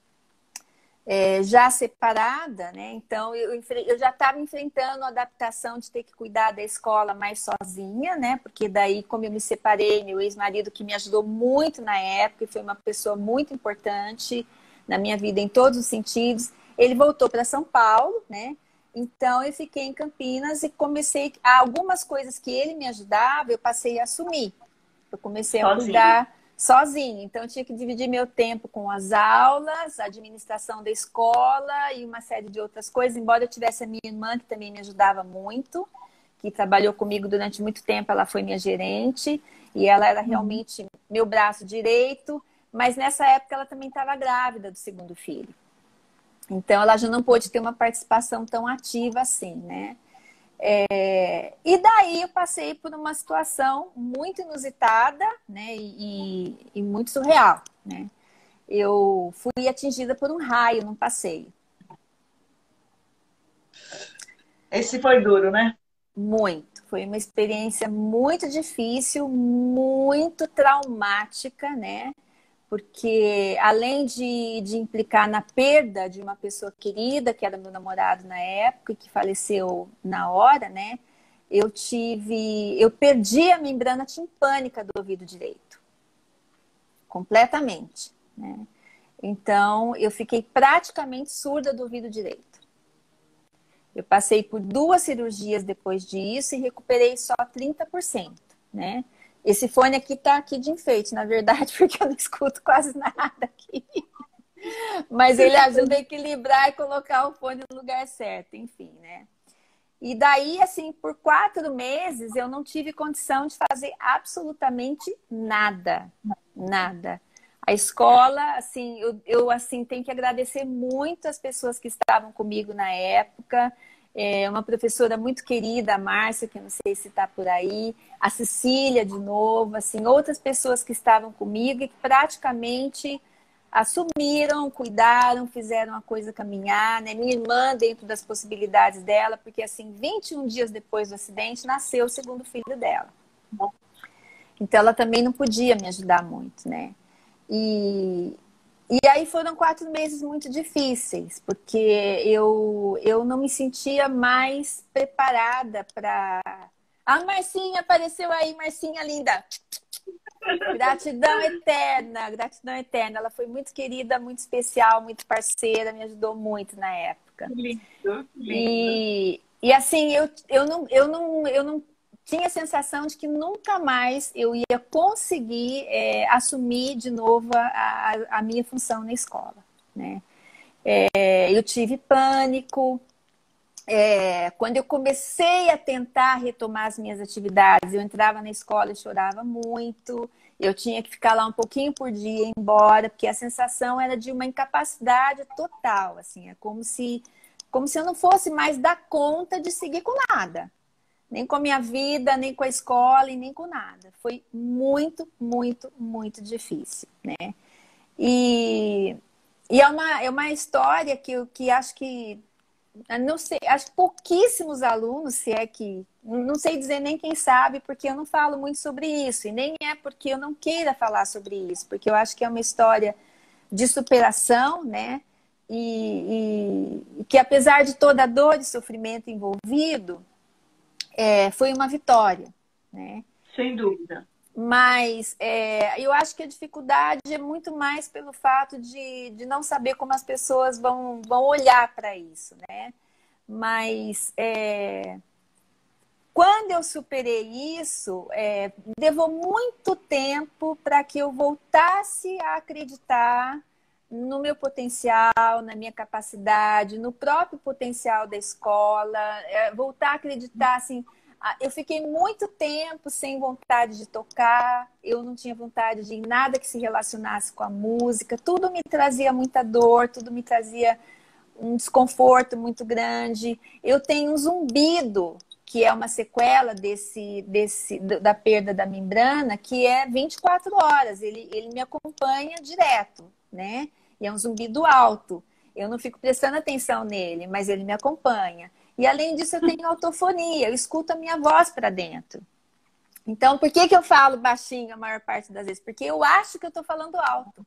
É, já separada, né? Então eu, eu já estava enfrentando a adaptação de ter que cuidar da escola mais sozinha, né? Porque daí, como eu me separei, meu ex-marido que me ajudou muito na época e foi uma pessoa muito importante na minha vida em todos os sentidos, ele voltou para São Paulo, né? Então eu fiquei em Campinas e comecei algumas coisas que ele me ajudava, eu passei a assumir. Eu comecei a cuidar sozinha, então eu tinha que dividir meu tempo com as aulas, a administração da escola e uma série de outras coisas, embora eu tivesse a minha irmã, que também me ajudava muito, que trabalhou comigo durante muito tempo, ela foi minha gerente, e ela era realmente uhum. meu braço direito, mas nessa época ela também estava grávida do segundo filho. Então ela já não pôde ter uma participação tão ativa assim, né? É, e daí eu passei por uma situação muito inusitada, né, e, e muito surreal, né? Eu fui atingida por um raio num passeio. Esse foi duro, né? Muito. Foi uma experiência muito difícil, muito traumática, né? Porque além de, de implicar na perda de uma pessoa querida, que era meu namorado na época e que faleceu na hora, né? Eu tive, eu perdi a membrana timpânica do ouvido direito, completamente, né? Então eu fiquei praticamente surda do ouvido direito. Eu passei por duas cirurgias depois disso e recuperei só trinta por cento, né? Esse fone aqui tá aqui de enfeite, na verdade, porque eu não escuto quase nada aqui. Mas ele ajuda a equilibrar e colocar o fone no lugar certo, enfim, né? E daí, assim, por quatro meses eu não tive condição de fazer absolutamente nada, nada. A escola, assim, eu, eu assim, tenho que agradecer muito as pessoas que estavam comigo na época. É uma professora muito querida, a Márcia, que eu não sei se está por aí, a Cecília, de novo, assim, outras pessoas que estavam comigo e que praticamente assumiram, cuidaram, fizeram a coisa caminhar, né? Minha irmã, dentro das possibilidades dela, porque, assim, vinte e um dias depois do acidente, nasceu o segundo filho dela. Então, ela também não podia me ajudar muito, né? E... E aí foram quatro meses muito difíceis, porque eu, eu não me sentia mais preparada para... A Marcinha apareceu aí, Marcinha linda! Gratidão eterna, gratidão eterna. Ela foi muito querida, muito especial, muito parceira, me ajudou muito na época. Que lindo, lindo. E, e assim, eu, eu, não, eu, não, eu não tinha a sensação de que nunca mais eu ia conseguir é, assumir de novo a, a, a minha função na escola, né? É, eu tive pânico. É, quando eu comecei a tentar retomar as minhas atividades, eu entrava na escola e chorava muito. Eu tinha que ficar lá um pouquinho por dia e ir embora, porque a sensação era de uma incapacidade total. Assim, é como se, como se eu não fosse mais dar conta de seguir com nada. Nem com a minha vida, nem com a escola e nem com nada. Foi muito, muito, muito difícil, né? E, e é, uma, é uma história que eu que acho que não sei, acho que pouquíssimos alunos, se é que, não sei dizer nem quem sabe, porque eu não falo muito sobre isso, e nem é porque eu não queira falar sobre isso, porque eu acho que é uma história de superação, né? E, e que apesar de toda a dor e sofrimento envolvido, é, foi uma vitória, né? Sem dúvida. Mas é, eu acho que a dificuldade é muito mais pelo fato de, de não saber como as pessoas vão, vão olhar para isso, né? Mas é, quando eu superei isso, é, levou muito tempo para que eu voltasse a acreditar no meu potencial, na minha capacidade, no próprio potencial da escola, é, voltar a acreditar, assim. Eu fiquei muito tempo sem vontade de tocar, eu não tinha vontade de nada que se relacionasse com a música, tudo me trazia muita dor, tudo me trazia um desconforto muito grande. Eu tenho um zumbido, que é uma sequela desse, desse, da perda da membrana, que é vinte e quatro horas, ele, ele me acompanha direto, né? E é um zumbido alto, eu não fico prestando atenção nele, mas ele me acompanha. E além disso, eu tenho autofonia, eu escuto a minha voz para dentro. Então, por que, que eu falo baixinho a maior parte das vezes? Porque eu acho que eu estou falando alto.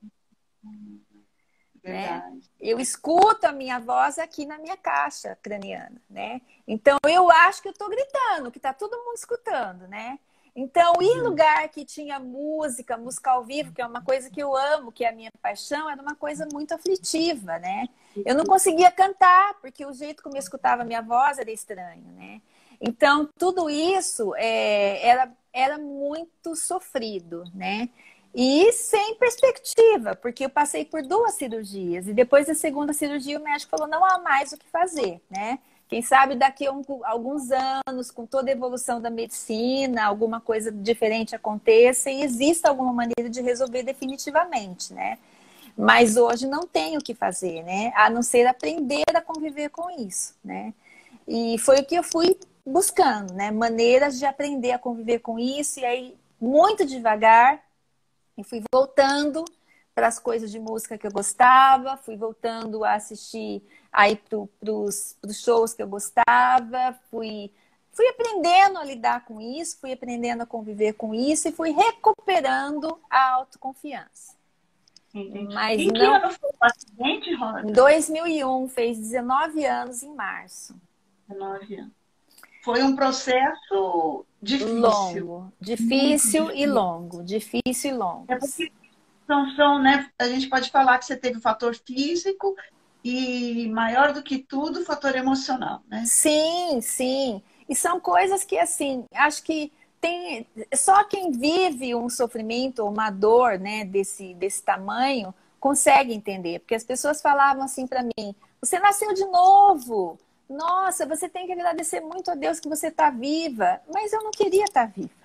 Né? Eu escuto a minha voz aqui na minha caixa craniana, né? Então, eu acho que eu estou gritando, que está todo mundo escutando, né? Então, ir em lugar que tinha música, música ao vivo, que é uma coisa que eu amo, que é a minha paixão, era uma coisa muito aflitiva, né? Eu não conseguia cantar, porque o jeito como eu escutava a minha voz era estranho, né? Então, tudo isso é, era, era muito sofrido, né? E sem perspectiva, porque eu passei por duas cirurgias. E depois da segunda cirurgia, o médico falou, não há mais o que fazer, né? Quem sabe daqui a um, alguns anos, com toda a evolução da medicina, alguma coisa diferente aconteça e exista alguma maneira de resolver definitivamente, né? Mas hoje não tem o que fazer, né? A não ser aprender a conviver com isso, né? E foi o que eu fui buscando, né? Maneiras de aprender a conviver com isso. E aí, muito devagar, eu fui voltando para as coisas de música que eu gostava, fui voltando a assistir aí para os shows que eu gostava, fui, fui aprendendo a lidar com isso, fui aprendendo a conviver com isso e fui recuperando a autoconfiança. Entendi. Mas em que não... ano foi o acidente, Rosa? Em dois mil e um, fez dezenove anos em março. dezenove anos. Foi um processo difícil. Longo, difícil e longo, difícil e longo. É porque são, são, né, a gente pode falar que você teve o fator físico e, maior do que tudo, o fator emocional, né? Sim, sim. E são coisas que, assim, acho que tem... Só quem vive um sofrimento ou uma dor, né, desse, desse tamanho, consegue entender. Porque as pessoas falavam assim para mim, você nasceu de novo. Nossa, você tem que agradecer muito a Deus que você está viva. Mas eu não queria estar viva.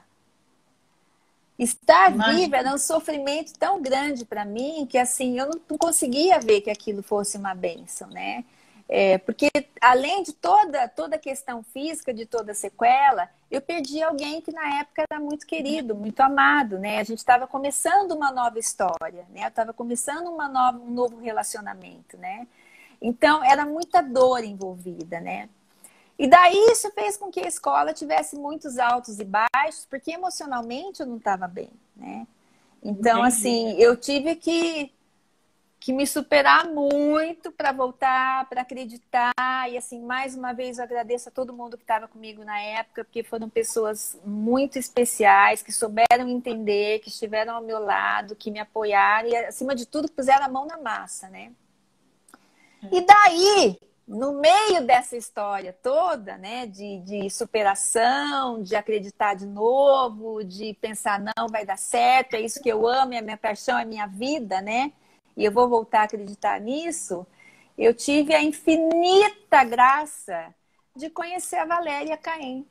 Estar Imagina. viva era um sofrimento tão grande para mim que assim eu não conseguia ver que aquilo fosse uma bênção, né? É, porque além de toda, toda a questão física, de toda a sequela, eu perdi alguém que na época era muito querido, muito amado, né? A gente estava começando uma nova história, né? Eu estava começando uma nova, um novo relacionamento, né? Então era muita dor envolvida, né? E daí isso fez com que a escola tivesse muitos altos e baixos, porque emocionalmente eu não estava bem, né? Então, Entendi. assim, eu tive que, que me superar muito para voltar, para acreditar. E assim, mais uma vez eu agradeço a todo mundo que estava comigo na época, porque foram pessoas muito especiais, que souberam entender, que estiveram ao meu lado, que me apoiaram e, acima de tudo, puseram a mão na massa, né? E daí, no meio dessa história toda, né, de, de superação, de acreditar de novo, de pensar, não, vai dar certo, é isso que eu amo, é a minha paixão, é a minha vida, né? E eu vou voltar a acreditar nisso, eu tive a infinita graça de conhecer a Valéria Caem.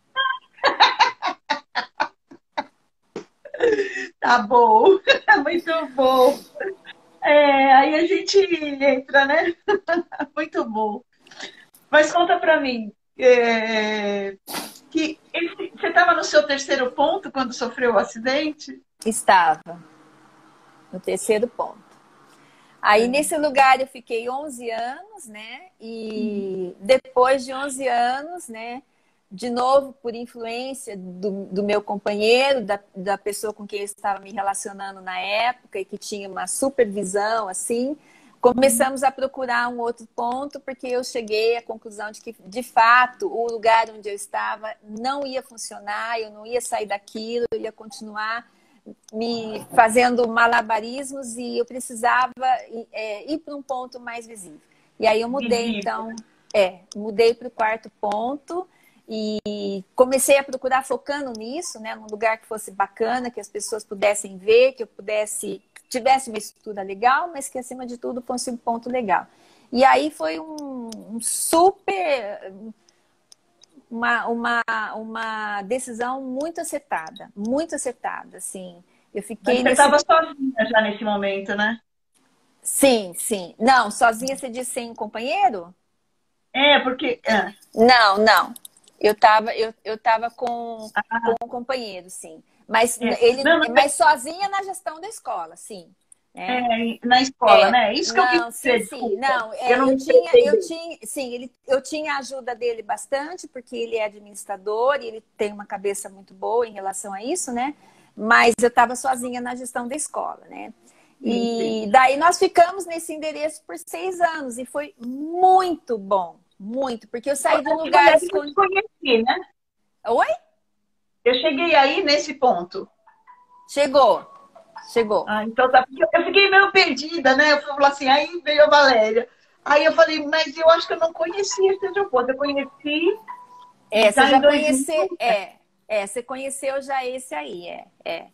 Tá bom, muito bom. É, aí a gente entra, né? Muito bom. Mas conta para mim, é, que esse, você estava no seu terceiro ponto quando sofreu o acidente? Estava no terceiro ponto. Aí, nesse lugar, eu fiquei onze anos, né? E depois de onze anos, né? De novo, por influência do, do meu companheiro, da, da pessoa com quem eu estava me relacionando na época e que tinha uma supervisão, assim, começamos a procurar um outro ponto, porque eu cheguei à conclusão de que, de fato, o lugar onde eu estava não ia funcionar, eu não ia sair daquilo, eu ia continuar me fazendo malabarismos e eu precisava é, ir para um ponto mais visível. E aí eu mudei, então, é, mudei para o quarto ponto e comecei a procurar focando nisso, né, num lugar que fosse bacana, que as pessoas pudessem ver, que eu pudesse, tivesse uma estrutura legal, mas que acima de tudo fosse um ponto legal. E aí foi um, um super... Uma, uma, uma decisão muito acertada, muito acertada, assim. Eu fiquei. Mas você estava nesse... sozinha já nesse momento, né? Sim, sim. Não, sozinha você disse sem um companheiro? É, porque. É. Não, não. Eu estava eu, eu tava com, ah. com um companheiro, sim. Mas, é. ele, não, não, mas sozinha na gestão da escola, sim. É, na escola, é, né? Isso que não, eu quis sim, dizer. Sim, não, é, eu, não eu tinha, eu tinha, sim, ele, eu tinha a ajuda dele bastante, porque ele é administrador e ele tem uma cabeça muito boa em relação a isso, né? Mas eu estava sozinha na gestão da escola, né? E sim. Daí nós ficamos nesse endereço por seis anos e foi muito bom, muito, porque eu saí de um lugar escondido. Eu conheci, né? Oi? Eu cheguei aí nesse ponto. Chegou. Chegou. Ah, então tá. Eu fiquei meio perdida, né? Eu falei assim, aí veio a Valéria. Aí eu falei, mas eu acho que eu não conhecia esse outro ponto. Eu conheci. É, você já conheceu. É, é, você conheceu já esse aí, é, é.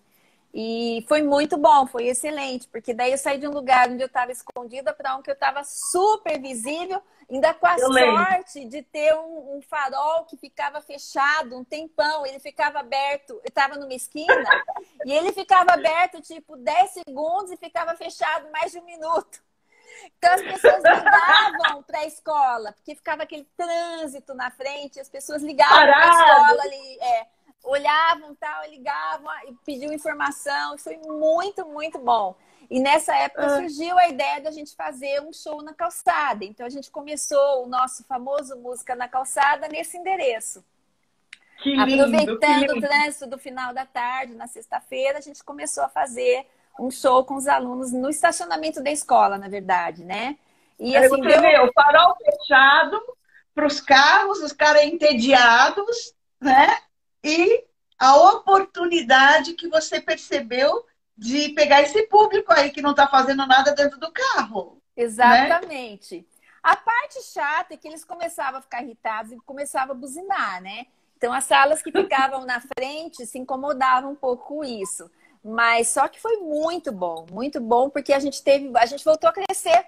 E foi muito bom, foi excelente, porque daí eu saí de um lugar onde eu estava escondida para um que eu estava super visível, ainda com a eu sorte lembro. de ter um, um farol que ficava fechado um tempão, ele ficava aberto, eu estava numa esquina, e ele ficava aberto tipo dez segundos e ficava fechado mais de um minuto. Então as pessoas ligavam para a escola, porque ficava aquele trânsito na frente, as pessoas ligavam para a escola ali, é, olhavam, tal, ligavam e pediam informação. Foi muito, muito bom. E nessa época ah. surgiu a ideia da gente fazer um show na calçada. Então a gente começou o nosso famoso Música na Calçada nesse endereço. Que lindo, Aproveitando que lindo. o trânsito do final da tarde, na sexta-feira, a gente começou a fazer um show com os alunos no estacionamento da escola, na verdade, né? E assim, você deu... vê, o farol fechado para os carros, os caras entediados, né? E a oportunidade que você percebeu de pegar esse público aí que não está fazendo nada dentro do carro. Exatamente. Né? A parte chata é que eles começavam a ficar irritados e começavam a buzinar, né? Então, as salas que ficavam na frente se incomodavam um pouco com isso. Mas só que foi muito bom, muito bom, porque a gente teve, a gente voltou a crescer.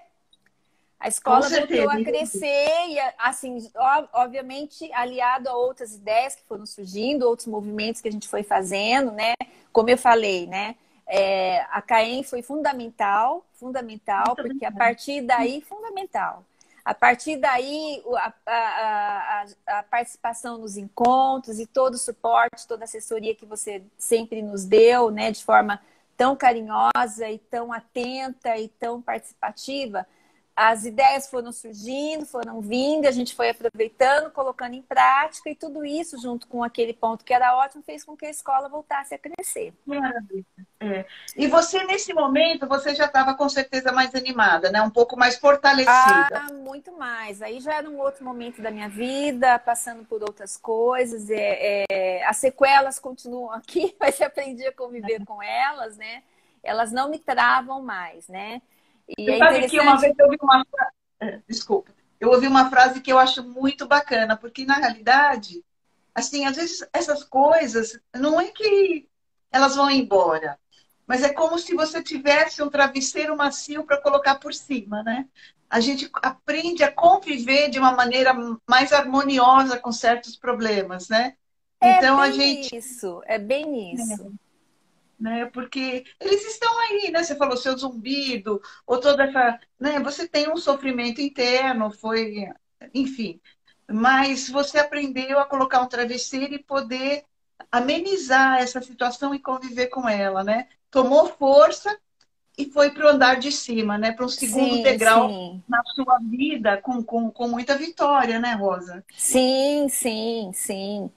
A escola voltou a crescer e, assim, obviamente, aliado a outras ideias que foram surgindo, outros movimentos que a gente foi fazendo, né? Como eu falei, né? É, a Caem foi fundamental, fundamental, muito porque bem. A partir daí, fundamental. A partir daí, a, a, a, a participação nos encontros e todo o suporte, toda a assessoria que você sempre nos deu, né? De forma tão carinhosa e tão atenta e tão participativa, as ideias foram surgindo, foram vindo, a gente foi aproveitando, colocando em prática, e tudo isso, junto com aquele ponto que era ótimo, fez com que a escola voltasse a crescer. Maravilha. É. E você, nesse momento, você já estava com certeza mais animada, né? Um pouco mais fortalecida. Ah, muito mais. Aí já era um outro momento da minha vida, passando por outras coisas. É, é, as sequelas continuam aqui, mas eu aprendi a conviver com elas, né? Elas não me travam mais, né? E Você é sabe que uma vez eu ouvi uma frase... Desculpa. Eu ouvi uma frase que eu acho muito bacana, porque, na realidade, assim, às vezes essas coisas, não é que elas vão embora, mas é como se você tivesse um travesseiro macio para colocar por cima, né? A gente aprende a conviver de uma maneira mais harmoniosa com certos problemas, né? É Então, a bem gente... isso, é bem isso. Né? Porque eles estão aí, né? Você falou seu zumbido, ou toda essa, né? Você tem um sofrimento interno, foi, enfim, mas você aprendeu a colocar um travesseiro e poder amenizar essa situação e conviver com ela, né? Tomou força e foi para o andar de cima, né? Para um segundo Sim, degrau sim. na sua vida com, com, com muita vitória, né, Rosa? Sim, sim, sim.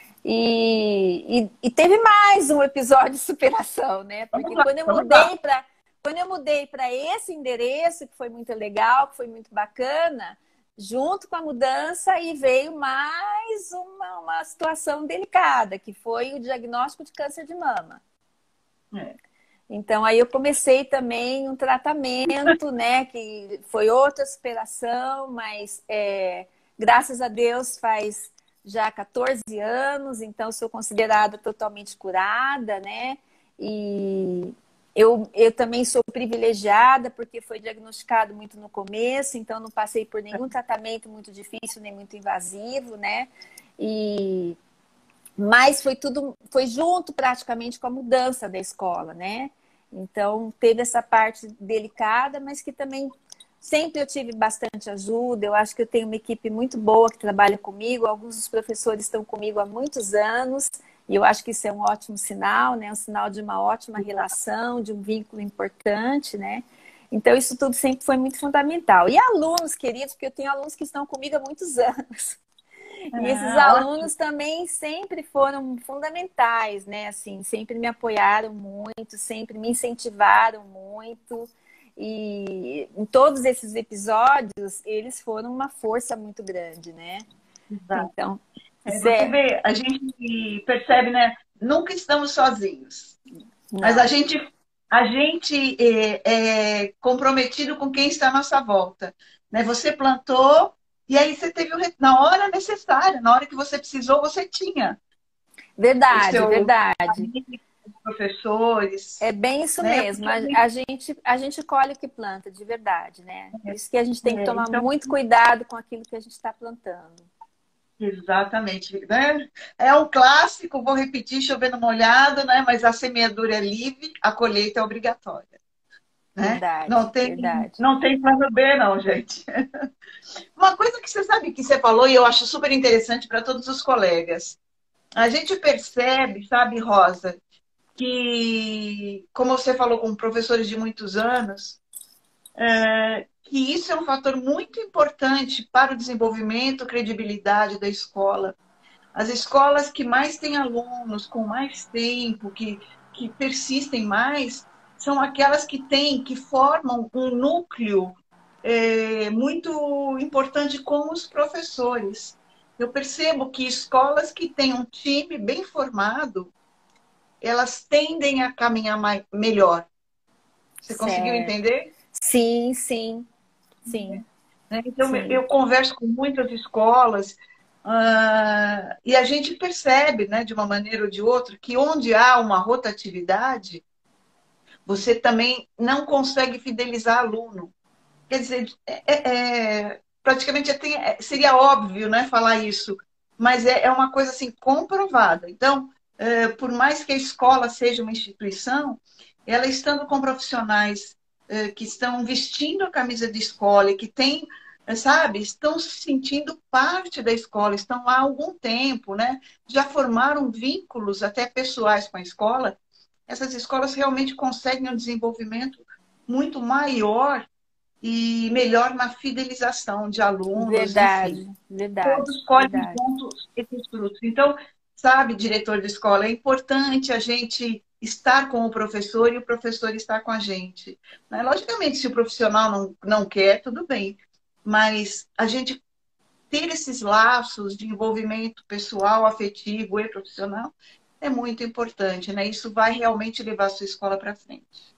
E, e, e teve mais um episódio de superação, né? Vamos Porque lá, quando eu vamos lá. mudei para quando eu mudei para esse endereço, que foi muito legal, que foi muito bacana, junto com a mudança aí veio mais uma, uma situação delicada, que foi o diagnóstico de câncer de mama. É. Então aí eu comecei também um tratamento, né? Que foi outra superação, mas é, graças a Deus faz já quatorze anos, então sou considerada totalmente curada, né? E eu, eu também sou privilegiada porque foi diagnosticado muito no começo, então não passei por nenhum tratamento muito difícil nem muito invasivo, né? E mas foi tudo, foi junto praticamente com a mudança da escola, né? Então teve essa parte delicada, mas que também sempre eu tive bastante ajuda. Eu acho que eu tenho uma equipe muito boa que trabalha comigo. Alguns dos professores estão comigo há muitos anos e eu acho que isso é um ótimo sinal, né? Um sinal de uma ótima relação, de um vínculo importante, né? Então isso tudo sempre foi muito fundamental. E alunos queridos, porque eu tenho alunos que estão comigo há muitos anos. E esses Ah, alunos ótimo. também sempre foram fundamentais, né? Assim, sempre me apoiaram muito, sempre me incentivaram muito. E em todos esses episódios, eles foram uma força muito grande, né? Exato. Então, É, você Zé, vê, a gente percebe, né? Nunca estamos sozinhos. Mas a não. gente, a gente é, é comprometido com quem está à nossa volta. Né? Você plantou e aí você teve o, re- na hora necessária, na hora que você precisou, você tinha o Verdade, seu verdade. amigo, os professores, É bem isso né? mesmo. Porque a A, gente, a gente, a gente colhe o que planta, de verdade, né? Por isso que a gente tem que é, tomar então, muito cuidado com aquilo que a gente está plantando. exatamente, né? É um clássico, vou repetir, chovendo molhado, né? Mas a semeadura é livre, a colheita é obrigatória. Né? Não Verdade, tem, verdade. não tem plano B, não, gente. Uma coisa que você sabe que você falou e eu acho super interessante para todos os colegas. A gente percebe, sabe, Rosa, que, como você falou com professores de muitos anos, é, que isso é um fator muito importante para o desenvolvimento, credibilidade da escola. As escolas que mais têm alunos com mais tempo, que, que persistem mais, são aquelas que têm, que formam um núcleo é, muito importante com os professores. Eu percebo que escolas que têm um time bem formado, elas tendem a caminhar mais, melhor. Você conseguiu Certo. entender? Sim, sim, sim, Né? Então, sim. eu converso com muitas escolas ah, e a gente percebe, né, de uma maneira ou de outra, que onde há uma rotatividade, você também não consegue fidelizar aluno. Quer dizer, é, é, praticamente tem, seria óbvio, né, falar isso, mas é, é uma coisa assim comprovada. Então, é, por mais que a escola seja uma instituição, ela estando com profissionais é, que estão vestindo a camisa de escola e que têm, é, sabe, estão se sentindo parte da escola, estão lá há algum tempo, né? Já formaram vínculos até pessoais com a escola. Essas escolas realmente conseguem um desenvolvimento muito maior e melhor na fidelização de alunos, Verdade, enfim. verdade, Todos colhem verdade. juntos esses frutos. Então, sabe, diretor de escola, é importante a gente estar com o professor e o professor estar com a gente, né? Logicamente, se o profissional não, não quer, tudo bem, mas a gente ter esses laços de envolvimento pessoal, afetivo e profissional é muito importante, né? Isso vai realmente levar a sua escola para frente.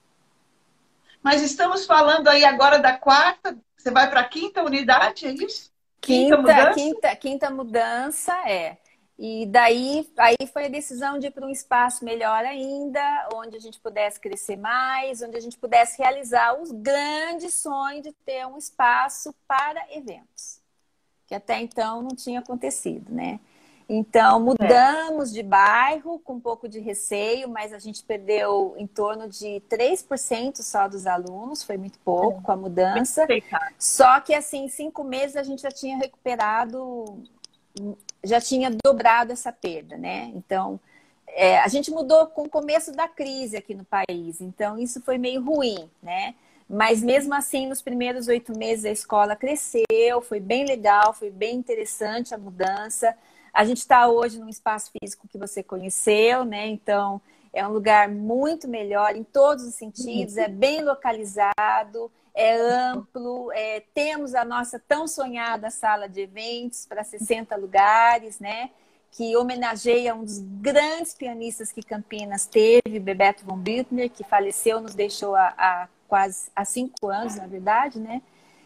Mas estamos falando aí agora da quarta, você vai para a quinta unidade, é isso? Quinta Quinta, mudança? quinta, quinta mudança é. E daí aí foi a decisão de ir para um espaço melhor ainda, onde a gente pudesse crescer mais, onde a gente pudesse realizar os grandes sonhos de ter um espaço para eventos, que até então não tinha acontecido, né? Então, mudamos de bairro com um pouco de receio, mas a gente perdeu em torno de três por cento só dos alunos, foi muito pouco com a mudança. Só que, assim, em cinco meses a gente já tinha recuperado, já tinha dobrado essa perda, né? Então, é, a gente mudou com o começo da crise aqui no país, então isso foi meio ruim, né? Mas mesmo assim, nos primeiros oito meses a escola cresceu, foi bem legal, foi bem interessante a mudança. A gente está hoje num espaço físico que você conheceu, né? Então, é um lugar muito melhor em todos os sentidos, é bem localizado, é amplo, é, temos a nossa tão sonhada sala de eventos para sessenta lugares, né? Que homenageia um dos grandes pianistas que Campinas teve, Bebeto von Büttner, que faleceu, nos deixou há, há quase há cinco anos, na verdade, né?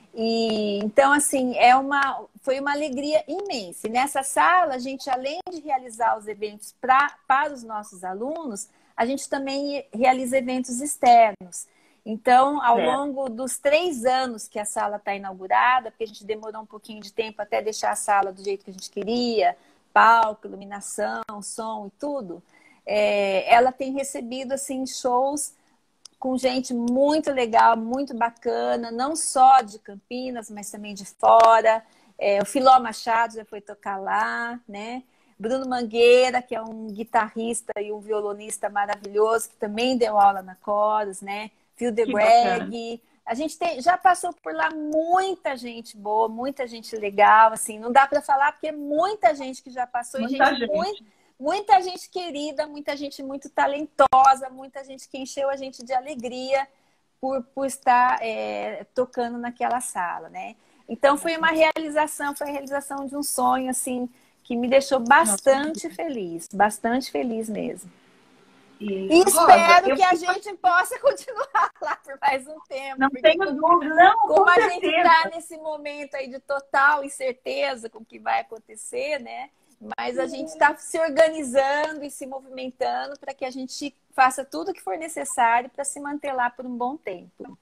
E, então, assim, é uma, foi uma alegria imensa. E nessa sala, a gente, além de realizar os eventos pra, para os nossos alunos, a gente também realiza eventos externos. Então, ao É. longo dos três anos que a sala está inaugurada, porque a gente demorou um pouquinho de tempo até deixar a sala do jeito que a gente queria, palco, iluminação, som e tudo, é, ela tem recebido, assim, shows com gente muito legal, muito bacana, não só de Campinas, mas também de fora. É, o Filó Machado já foi tocar lá, né? Bruno Mangueira, que é um guitarrista e um violonista maravilhoso, que também deu aula na Chorus, né? Phil de Greg. A gente tem, já passou por lá muita gente boa, muita gente legal, assim, não dá para falar porque é muita gente que já passou Muita e gente, gente. Muito, muita gente querida, muita gente muito talentosa, muita gente que encheu a gente de alegria por, por estar é, tocando naquela sala, né? Então foi uma realização, foi a realização de um sonho, assim, que me deixou bastante Nossa. feliz, bastante feliz mesmo. E, e espero Rosa, que a eu... gente possa continuar lá por mais um tempo. Não tenho como, dúvida, não, Como com a certeza. gente está nesse momento aí de total incerteza com o que vai acontecer, né? Mas a gente está se organizando e se movimentando para que a gente faça tudo o que for necessário para se manter lá por um bom tempo.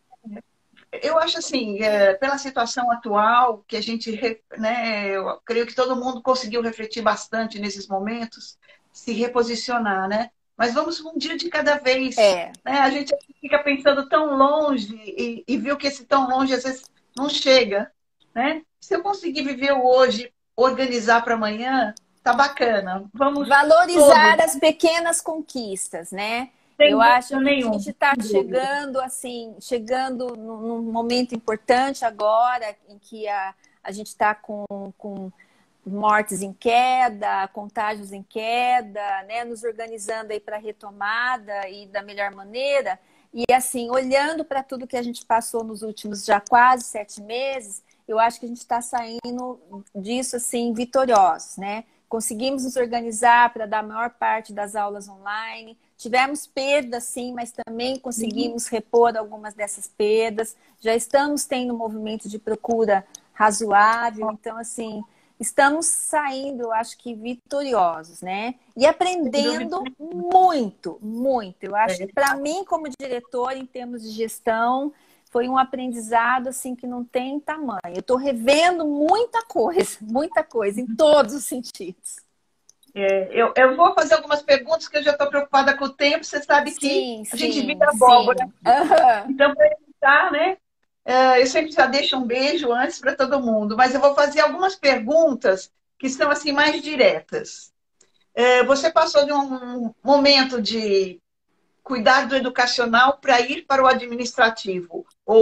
Eu acho assim, é, pela situação atual, que a gente, né, eu creio que todo mundo conseguiu refletir bastante nesses momentos, se reposicionar, né? Mas vamos um dia de cada vez. É. Né? A gente fica pensando tão longe e, e viu que esse tão longe às vezes não chega, né? Se eu conseguir viver o hoje, organizar para amanhã, tá bacana. Vamos valorizar todos. as pequenas conquistas, né? Sem eu acho que nenhum. a gente está chegando assim, chegando num momento importante agora, em que a, a gente está com, com mortes em queda, contágios em queda, né? Nos organizando aí para a retomada e da melhor maneira. E assim, olhando para tudo que a gente passou nos últimos já quase sete meses, eu acho que a gente está saindo disso assim vitoriosos, né? Conseguimos nos organizar para dar a maior parte das aulas online. Tivemos perdas, sim, mas também conseguimos repor algumas dessas perdas. Já estamos tendo um movimento de procura razoável. Então, assim, estamos saindo, eu acho que vitoriosos, né? E aprendendo muito, muito. Eu acho que, para mim, como diretora, em termos de gestão, foi um aprendizado, assim, que não tem tamanho. Eu estou revendo muita coisa, muita coisa, em todos os sentidos. É, eu, eu vou fazer algumas perguntas que eu já estou preocupada com o tempo. Você sabe que sim, a sim, gente vira abóbora. Uhum. Então, para evitar, né? Eu sempre já deixo um beijo antes para todo mundo. Mas eu vou fazer algumas perguntas que são, assim, mais diretas. Você passou de um momento de cuidado educacional para ir para o administrativo, ou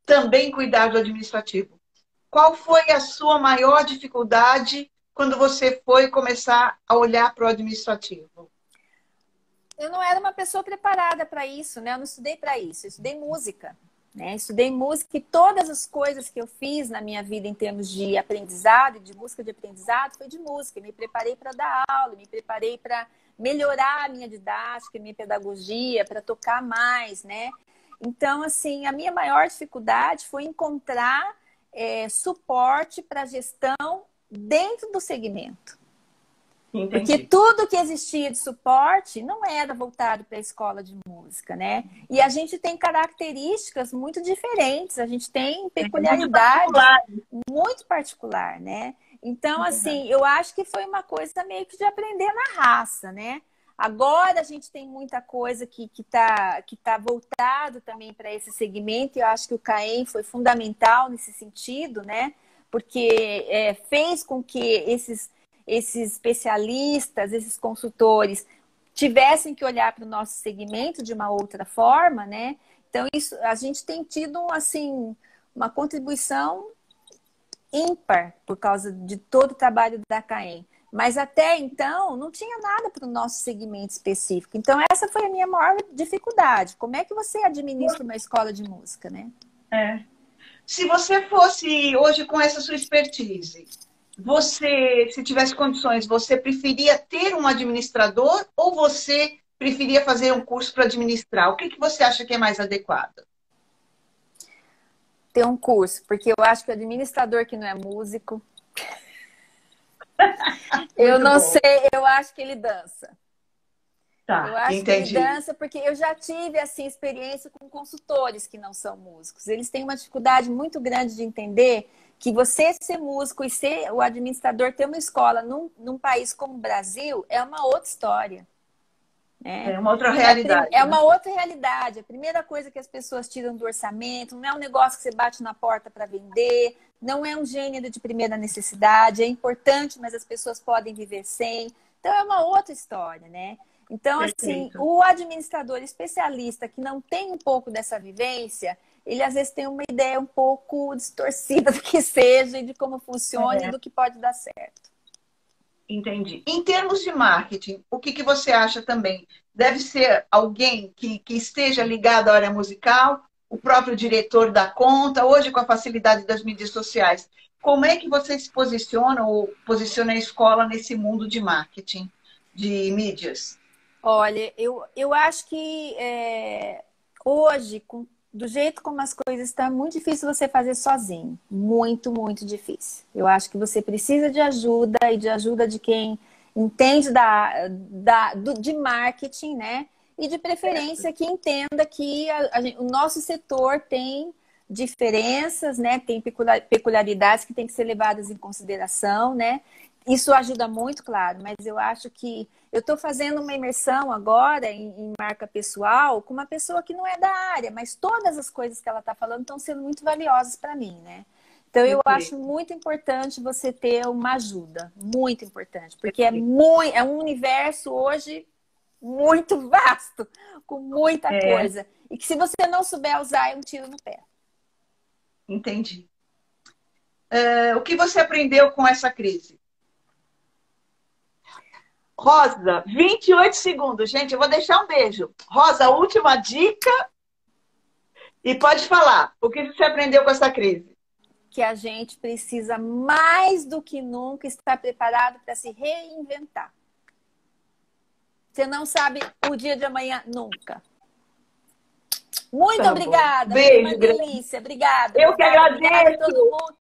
também cuidar do administrativo. Qual foi a sua maior dificuldade quando você foi começar a olhar para o administrativo? Eu não era uma pessoa preparada para isso, né? Eu não estudei para isso, eu estudei música. Né? Estudei música e todas as coisas que eu fiz na minha vida em termos de aprendizado e de busca de aprendizado foi de música. Me preparei para dar aula, me preparei para melhorar a minha didática, a minha pedagogia, para tocar mais, né? Então, assim, a minha maior dificuldade foi encontrar é, suporte para gestão dentro do segmento. Entendi. Porque tudo que existia de suporte não era voltado para a escola de música, né? E a gente tem características muito diferentes, a gente tem peculiaridades muito, muito particular, né? Então, assim, eu acho que foi uma coisa meio que de aprender na raça, né? Agora a gente tem muita coisa que que está que tá voltado também para esse segmento, e eu acho que o CAEM foi fundamental nesse sentido, né? Porque é, fez com que esses esses especialistas, esses consultores tivessem que olhar para o nosso segmento de uma outra forma, né? Então, isso, a gente tem tido, assim, uma contribuição ímpar por causa de todo o trabalho da CAEM. Mas até então, não tinha nada para o nosso segmento específico. Então, essa foi a minha maior dificuldade. Como é que você administra uma escola de música, né? É. Se você fosse hoje com essa sua expertise, você, se tivesse condições, você preferia ter um administrador ou você preferia fazer um curso para administrar? O que, que você acha que é mais adequado? Ter um curso, porque eu acho que o administrador que não é músico, eu não bom. sei, eu acho que ele dança. Tá, eu acho entendi. que ele dança porque eu já tive assim, experiência com consultores que não são músicos. Eles têm uma dificuldade muito grande de entender que você ser músico e ser o administrador, ter uma escola num, num país como o Brasil, é uma outra história. Né? É uma outra realidade. É uma outra realidade. A primeira coisa que as pessoas tiram do orçamento não é um negócio que você bate na porta para vender, não é um gênero de primeira necessidade, é importante, mas as pessoas podem viver sem. Então, é uma outra história, né? Então, Perfeito. assim, o administrador especialista que não tem um pouco dessa vivência, ele às vezes tem uma ideia um pouco distorcida do que seja e de como funciona é. e do que pode dar certo. Entendi. Em termos de marketing, o que, que você acha também? Deve ser alguém que, que esteja ligado à área musical, o próprio diretor da conta, hoje com a facilidade das mídias sociais. Como é que você se posiciona ou posiciona a escola nesse mundo de marketing, de mídias? Olha, eu, eu acho que é, hoje, com do jeito como as coisas estão, é muito difícil você fazer sozinho. Muito, muito difícil. Eu acho que você precisa de ajuda e de ajuda de quem entende da, da, do, de marketing, né? E de preferência que entenda que a, a, o nosso setor tem diferenças, né? Tem peculiaridades que têm que ser levadas em consideração, né? Isso ajuda muito, claro, mas eu acho que eu estou fazendo uma imersão agora em, em marca pessoal com uma pessoa que não é da área, mas todas as coisas que ela está falando estão sendo muito valiosas para mim, né? Então, eu acho muito importante você ter uma ajuda, muito importante, porque é, muito, é um universo hoje muito vasto, com muita é. coisa, e que se você não souber usar, é um tiro no pé. Entendi. Uh, o que você aprendeu com essa crise? Rosa, vinte e oito segundos. Gente, eu vou deixar um beijo. Rosa, última dica. E pode falar. O que você aprendeu com essa crise? Que a gente precisa mais do que nunca estar preparado para se reinventar. Você não sabe o dia de amanhã nunca. Muito tá obrigada. Beijo. Foi uma delícia. Obrigada. Eu que agradeço. Obrigada a todo mundo.